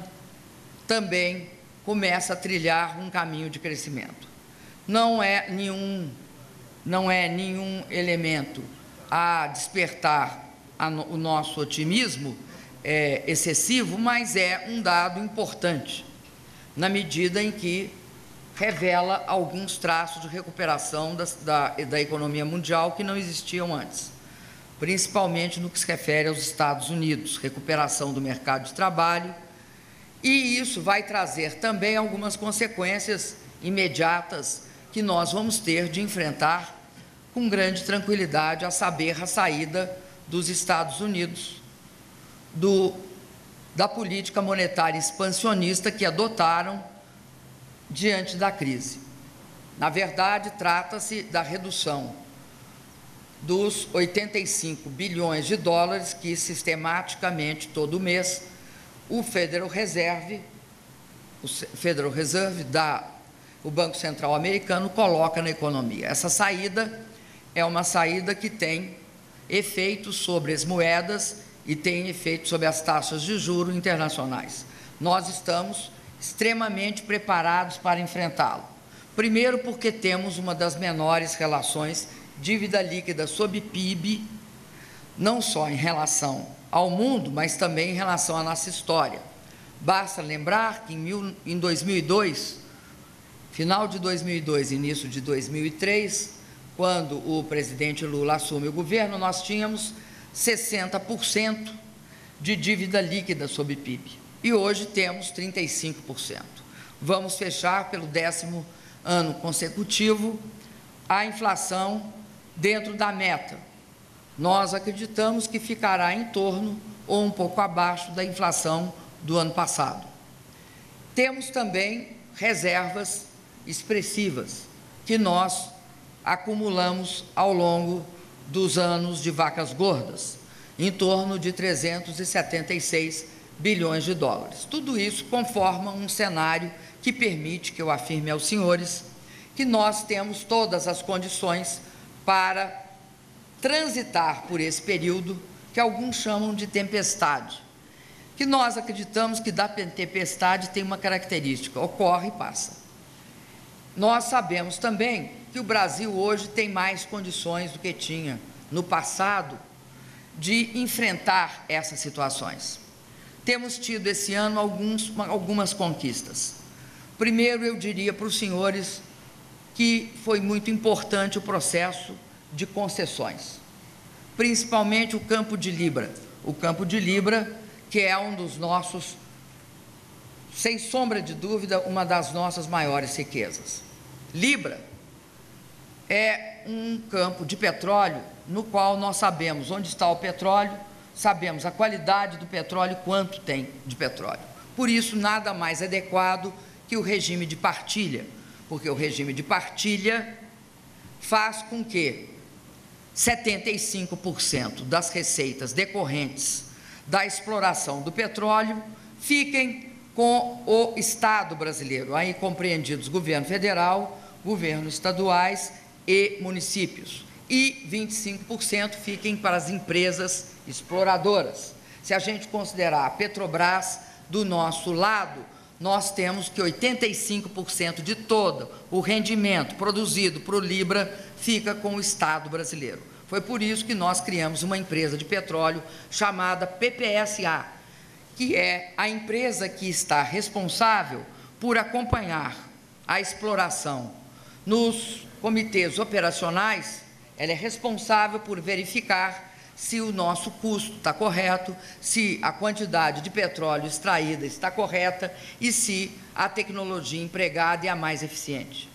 também começa a trilhar um caminho de crescimento. Não é nenhum, não é nenhum elemento a despertar a no, o nosso otimismo é, excessivo, mas é um dado importante, na medida em que revela alguns traços de recuperação da, da, da economia mundial que não existiam antes, principalmente no que se refere aos Estados Unidos, recuperação do mercado de trabalho, e isso vai trazer também algumas consequências imediatas que nós vamos ter de enfrentar com grande tranquilidade, a saber, a saída dos Estados Unidos do, da política monetária expansionista que adotaram diante da crise. Na verdade, trata-se da redução dos oitenta e cinco bilhões de dólares que sistematicamente, todo mês, o Federal Reserve, o Federal Reserve da, o Banco Central americano coloca na economia. Essa saída é uma saída que tem efeitos sobre as moedas e tem efeitos sobre as taxas de juros internacionais. Nós estamos extremamente preparados para enfrentá-lo. Primeiro, porque temos uma das menores relações dívida líquida sobre P I B, não só em relação ao mundo, mas também em relação à nossa história. Basta lembrar que em, mil, em dois mil e dois, final de dois mil e dois, início de dois mil e três, quando o presidente Lula assume o governo, nós tínhamos sessenta por cento de dívida líquida sobre P I B. E hoje temos trinta e cinco por cento. Vamos fechar pelo décimo ano consecutivo a inflação dentro da meta. Nós acreditamos que ficará em torno ou um pouco abaixo da inflação do ano passado. Temos também reservas expressivas que nós acumulamos ao longo dos anos de vacas gordas, em torno de trezentos e setenta e seis bilhões de dólares. Tudo isso conforma um cenário que permite que eu afirme aos senhores que nós temos todas as condições para transitar por esse período que alguns chamam de tempestade, que nós acreditamos que da tempestade tem uma característica, ocorre e passa. Nós sabemos também que o Brasil hoje tem mais condições do que tinha no passado de enfrentar essas situações. Temos tido esse ano alguns, algumas conquistas. Primeiro, eu diria para os senhores que foi muito importante o processo de concessões, principalmente o Campo de Libra. O Campo de Libra, que é um dos nossos, sem sombra de dúvida, uma das nossas maiores riquezas. Libra é um campo de petróleo no qual nós sabemos onde está o petróleo, sabemos a qualidade do petróleo e quanto tem de petróleo. Por isso, nada mais adequado que o regime de partilha, porque o regime de partilha faz com que setenta e cinco por cento das receitas decorrentes da exploração do petróleo fiquem com o Estado brasileiro, aí compreendidos governo federal, governos estaduais e municípios, e vinte e cinco por cento fiquem para as empresas exploradoras. Se a gente considerar a Petrobras do nosso lado, nós temos que oitenta e cinco por cento de todo o rendimento produzido para o Libra fica com o Estado brasileiro. Foi por isso que nós criamos uma empresa de petróleo chamada P P S A, que é a empresa que está responsável por acompanhar a exploração nos comitês operacionais. Ela é responsável por verificar se o nosso custo está correto, se a quantidade de petróleo extraída está correta e se a tecnologia empregada é a mais eficiente.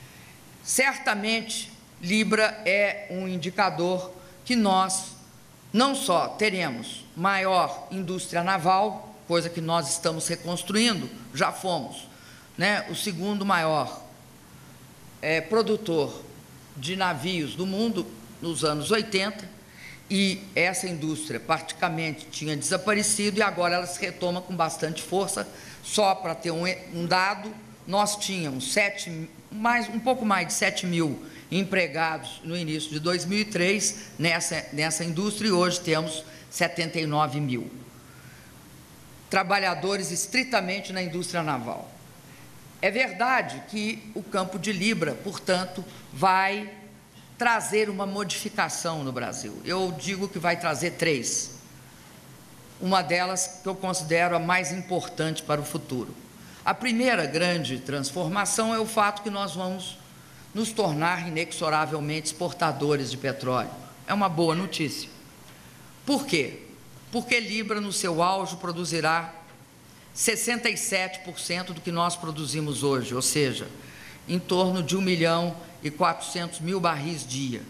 Certamente, Libra é um indicador que nós não só teremos maior indústria naval, coisa que nós estamos reconstruindo, já fomos, né, o segundo maior é, produtor de navios do mundo nos anos oitenta, e essa indústria praticamente tinha desaparecido e agora ela se retoma com bastante força. Só para ter um, um dado, nós tínhamos sete, mais, um pouco mais de sete mil empregados no início de dois mil e três nessa, nessa indústria e hoje temos setenta e nove mil trabalhadores estritamente na indústria naval. É verdade que o Campo de Libra, portanto, vai trazer uma modificação no Brasil. Eu digo que vai trazer três. Uma delas que eu considero a mais importante para o futuro. A primeira grande transformação é o fato que nós vamos nos tornar inexoravelmente exportadores de petróleo. É uma boa notícia. Por quê? Porque Libra, no seu auge, produzirá sessenta e sete por cento do que nós produzimos hoje, ou seja, em torno de um milhão e quatrocentos mil barris dia.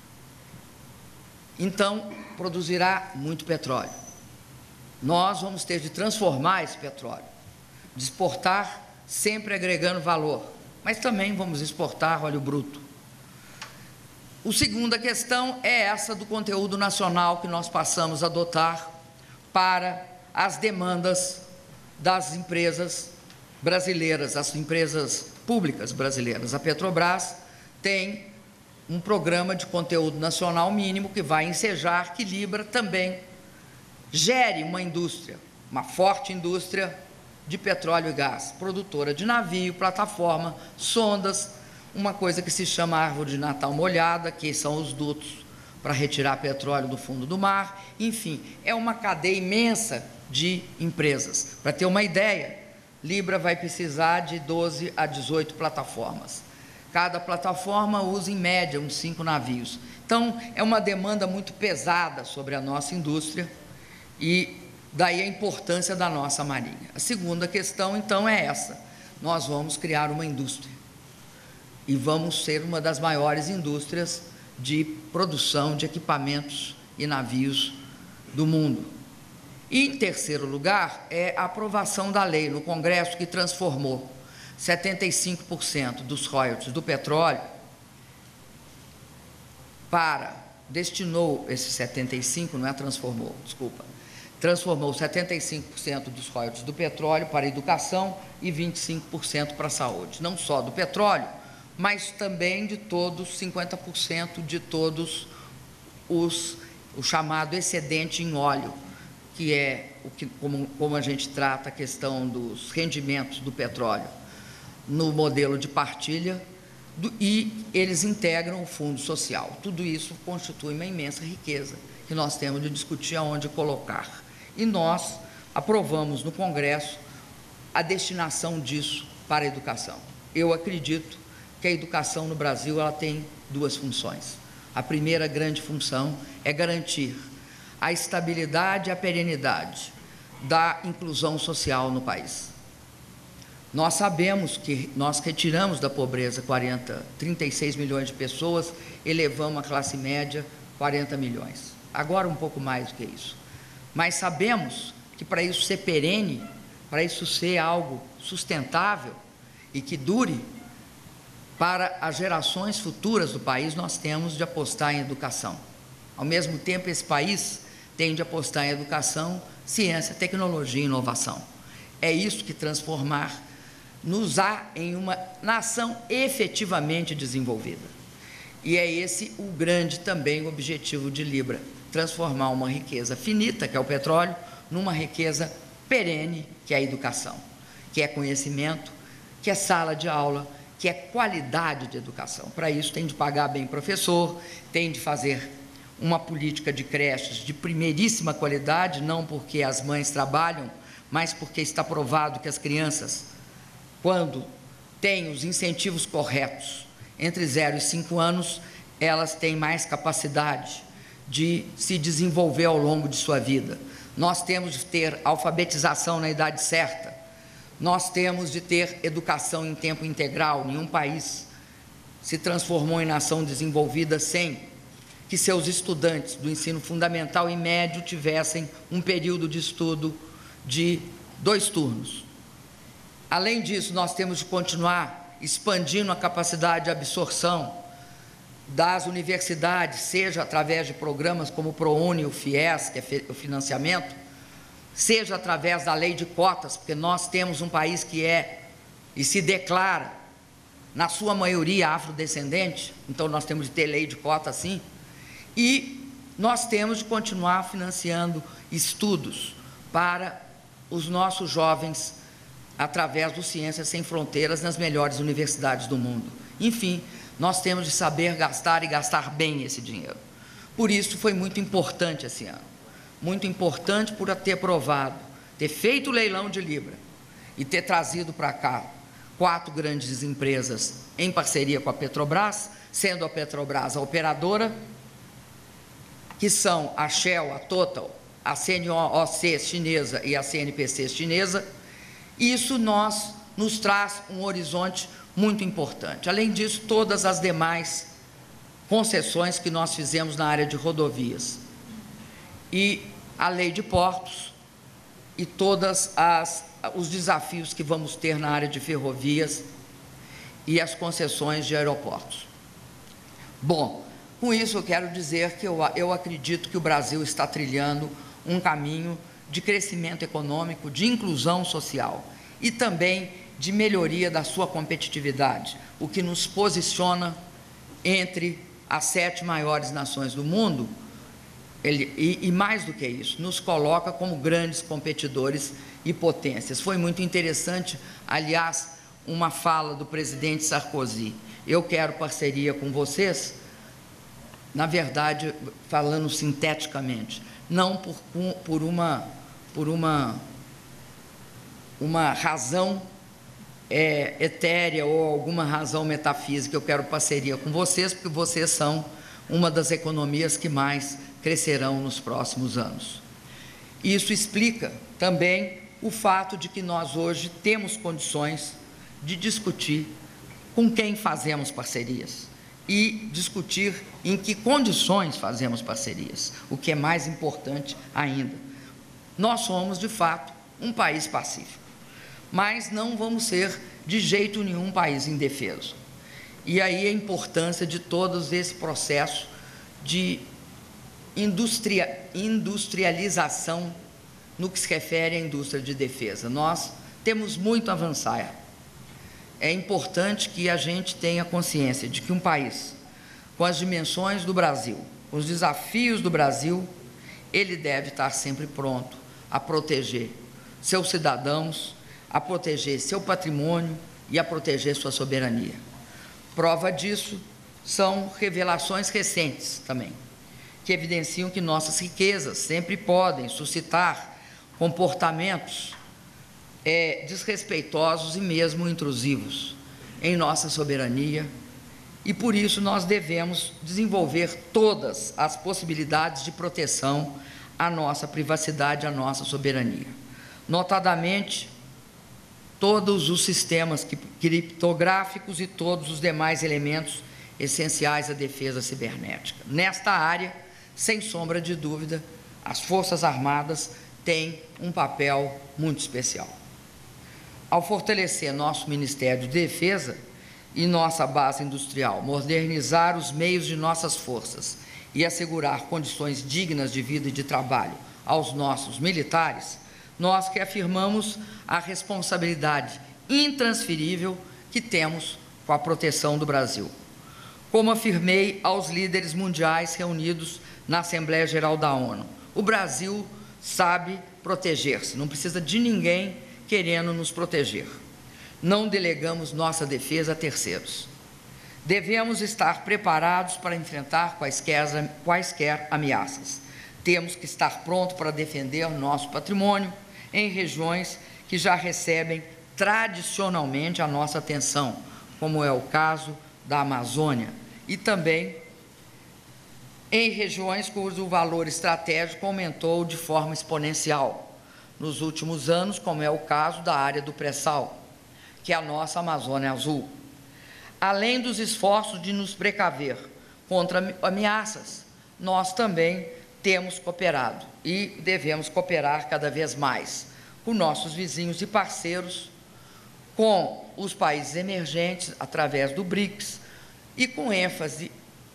Então, produzirá muito petróleo. Nós vamos ter de transformar esse petróleo, de exportar, sempre agregando valor, mas também vamos exportar óleo bruto. A segunda questão é essa do conteúdo nacional que nós passamos a adotar para as demandas das empresas brasileiras, as empresas públicas brasileiras. A Petrobras tem um programa de conteúdo nacional mínimo que vai ensejar que Libra também gere uma indústria, uma forte indústria de petróleo e gás, produtora de navio, plataforma, sondas, uma coisa que se chama árvore de Natal molhada, que são os dutos para retirar petróleo do fundo do mar. Enfim, é uma cadeia imensa de empresas. Para ter uma ideia, Libra vai precisar de doze a dezoito plataformas. Cada plataforma usa, em média, uns cinco navios. Então, é uma demanda muito pesada sobre a nossa indústria e daí a importância da nossa marinha. A segunda questão, então, é essa. Nós vamos criar uma indústria e vamos ser uma das maiores indústrias de produção de equipamentos e navios do mundo. E, em terceiro lugar, é a aprovação da lei no Congresso que transformou setenta e cinco por cento dos royalties do petróleo para, destinou esses setenta e cinco por cento, não é transformou, desculpa, transformou setenta e cinco por cento dos royalties do petróleo para a educação e vinte e cinco por cento para a saúde, não só do petróleo, mas também de todos, cinquenta por cento de todos os, o chamado excedente em óleo, que é o que, como, como a gente trata a questão dos rendimentos do petróleo no modelo de partilha, do, e eles integram o fundo social. Tudo isso constitui uma imensa riqueza que nós temos de discutir aonde colocar. E nós aprovamos no Congresso a destinação disso para a educação. Eu acredito que a educação no Brasil ela tem duas funções. A primeira grande função é garantir a estabilidade e a perenidade da inclusão social no país. Nós sabemos que nós retiramos da pobreza quarenta, trinta e seis milhões de pessoas, elevamos a classe média quarenta milhões. Agora um pouco mais do que isso. Mas sabemos que para isso ser perene, para isso ser algo sustentável e que dure, para as gerações futuras do país, nós temos de apostar em educação. Ao mesmo tempo, esse país tem de apostar em educação, ciência, tecnologia e inovação. É isso que transformar nos há em uma nação efetivamente desenvolvida. E é esse o grande também objetivo de Libra, transformar uma riqueza finita, que é o petróleo, numa riqueza perene, que é a educação, que é conhecimento, que é sala de aula, que é qualidade de educação. Para isso tem de pagar bem professor, tem de fazer uma política de creches de primeiríssima qualidade, não porque as mães trabalham, mas porque está provado que as crianças, quando têm os incentivos corretos, entre zero e cinco anos, elas têm mais capacidade de se desenvolver ao longo de sua vida. Nós temos de ter alfabetização na idade certa, nós temos de ter educação em tempo integral. Nenhum país se transformou em nação desenvolvida sem que seus estudantes do ensino fundamental e médio tivessem um período de estudo de dois turnos. Além disso, nós temos de continuar expandindo a capacidade de absorção das universidades, seja através de programas como o ProUni e o FIES, que é o financiamento, seja através da lei de cotas, porque nós temos um país que é e se declara, na sua maioria, afrodescendente, então nós temos de ter lei de cotas sim, e nós temos de continuar financiando estudos para os nossos jovens através do Ciências Sem Fronteiras nas melhores universidades do mundo. Enfim, nós temos de saber gastar e gastar bem esse dinheiro. Por isso foi muito importante esse ano, muito importante por ter aprovado, ter feito o leilão de Libra e ter trazido para cá quatro grandes empresas em parceria com a Petrobras, sendo a Petrobras a operadora, que são a Shell, a Total, a C N O C chinesa e a C N P C chinesa. Isso nós, nos traz um horizonte muito importante. Além disso, todas as demais concessões que nós fizemos na área de rodovias e a lei de portos e todos os desafios que vamos ter na área de ferrovias e as concessões de aeroportos. Bom, com isso eu quero dizer que eu, eu acredito que o Brasil está trilhando um caminho de crescimento econômico, de inclusão social e também de melhoria da sua competitividade, o que nos posiciona entre as sete maiores nações do mundo, ele, e, e mais do que isso, nos coloca como grandes competidores e potências. Foi muito interessante, aliás, uma fala do presidente Sarkozy. Eu quero parceria com vocês, na verdade, falando sinteticamente, não por, por, uma, por uma, uma razão é, etérea ou alguma razão metafísica. Eu quero parceria com vocês, porque vocês são uma das economias que mais crescerão nos próximos anos. Isso explica também o fato de que nós hoje temos condições de discutir com quem fazemos parcerias e discutir em que condições fazemos parcerias, o que é mais importante ainda. Nós somos, de fato, um país pacífico, mas não vamos ser, de jeito nenhum, um país indefeso. E aí a importância de todo esse processo de industria, industrialização no que se refere à indústria de defesa. Nós temos muito a avançar. É importante que a gente tenha consciência de que um país com as dimensões do Brasil, com os desafios do Brasil, ele deve estar sempre pronto a proteger seus cidadãos, a proteger seu patrimônio e a proteger sua soberania. Prova disso são revelações recentes também, que evidenciam que nossas riquezas sempre podem suscitar comportamentos é, desrespeitosos e mesmo intrusivos. em nossa soberania e, por isso, nós devemos desenvolver todas as possibilidades de proteção à nossa privacidade, à nossa soberania. Notadamente, todos os sistemas criptográficos e todos os demais elementos essenciais à defesa cibernética. Nesta área, sem sombra de dúvida, as Forças Armadas têm um papel muito especial. Ao fortalecer nosso Ministério de Defesa e nossa base industrial, modernizar os meios de nossas forças e assegurar condições dignas de vida e de trabalho aos nossos militares, nós que afirmamos a responsabilidade intransferível que temos com a proteção do Brasil. Como afirmei aos líderes mundiais reunidos na Assembleia Geral da ONU, o Brasil sabe proteger-se, não precisa de ninguém querendo nos proteger. Não delegamos nossa defesa a terceiros. Devemos estar preparados para enfrentar quaisquer, quaisquer ameaças. Temos que estar prontos para defender nosso patrimônio em regiões que já recebem tradicionalmente a nossa atenção, como é o caso da Amazônia, e também em regiões cujo valor estratégico aumentou de forma exponencial nos últimos anos, como é o caso da área do pré-sal, que é a nossa Amazônia Azul. Além dos esforços de nos precaver contra ameaças, nós também temos cooperado e devemos cooperar cada vez mais com nossos vizinhos e parceiros, com os países emergentes através do BRICS e com ênfase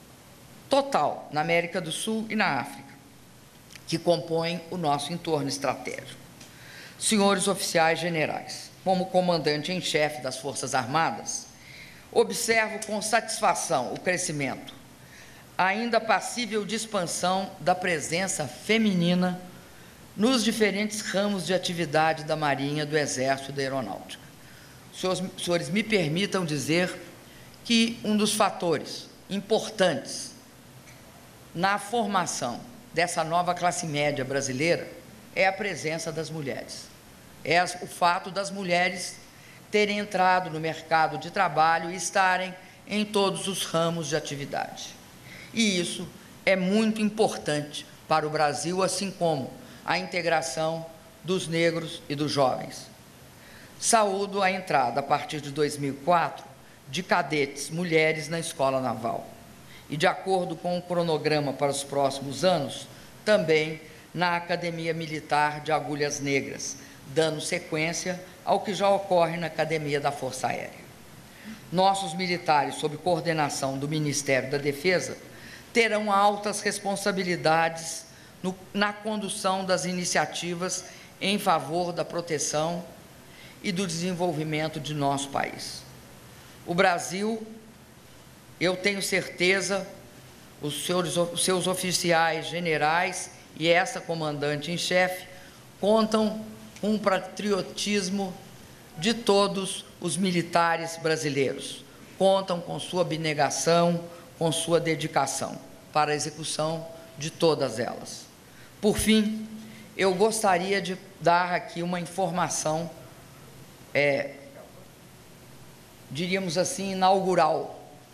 total na América do Sul e na África, que compõem o nosso entorno estratégico. Senhores oficiais generais, como comandante em chefe das Forças Armadas, observo com satisfação o crescimento, ainda passível de expansão, da presença feminina nos diferentes ramos de atividade da Marinha, do Exército e da Aeronáutica. Senhores, senhores, me permitam dizer que um dos fatores importantes na formação dessa nova classe média brasileira é a presença das mulheres. É o fato das mulheres terem entrado no mercado de trabalho e estarem em todos os ramos de atividade. E isso é muito importante para o Brasil, assim como a integração dos negros e dos jovens. Saúdo a entrada, a partir de dois mil e quatro, de cadetes mulheres na Escola Naval. E, de acordo com o cronograma para os próximos anos, também na Academia Militar de Agulhas Negras, dando sequência ao que já ocorre na Academia da Força Aérea. Nossos militares, sob coordenação do Ministério da Defesa, terão altas responsabilidades no, na condução das iniciativas em favor da proteção e do desenvolvimento de nosso país. O Brasil, eu tenho certeza, os, senhores, os seus oficiais generais e essa comandante em chefe contam com o patriotismo de todos os militares brasileiros, contam com sua abnegação, com sua dedicação para a execução de todas elas. Por fim, eu gostaria de dar aqui uma informação, é, diríamos assim, inaugural.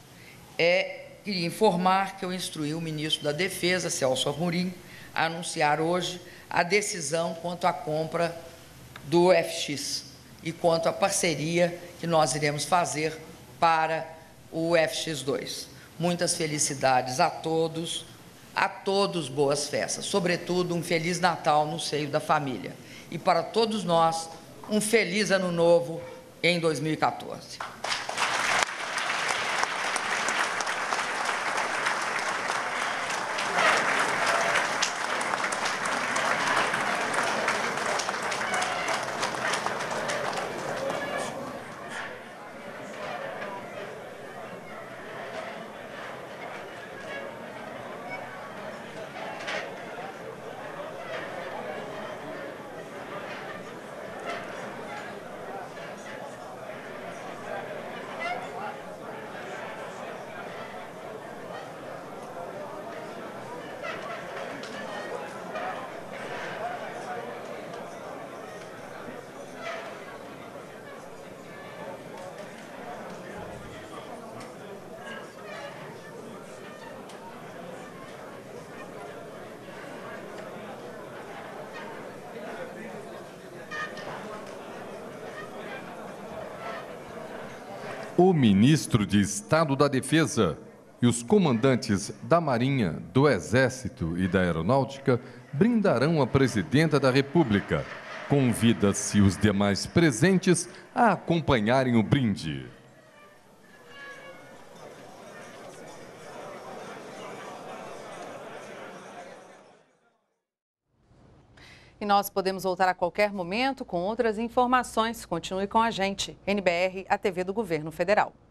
É, queria informar que eu instruí o ministro da Defesa, Celso Amorim, a anunciar hoje a decisão quanto à compra do F X e quanto à parceria que nós iremos fazer para o F X dois. Muitas felicidades a todos, a todos boas festas, sobretudo um Feliz Natal no seio da família. E para todos nós, um feliz Ano Novo em dois mil e quatorze. O ministro de Estado da Defesa e os comandantes da Marinha, do Exército e da Aeronáutica brindarão a presidenta da República. Convida-se os demais presentes a acompanharem o brinde. E nós podemos voltar a qualquer momento com outras informações. Continue com a gente. N B R, a T V do Governo Federal.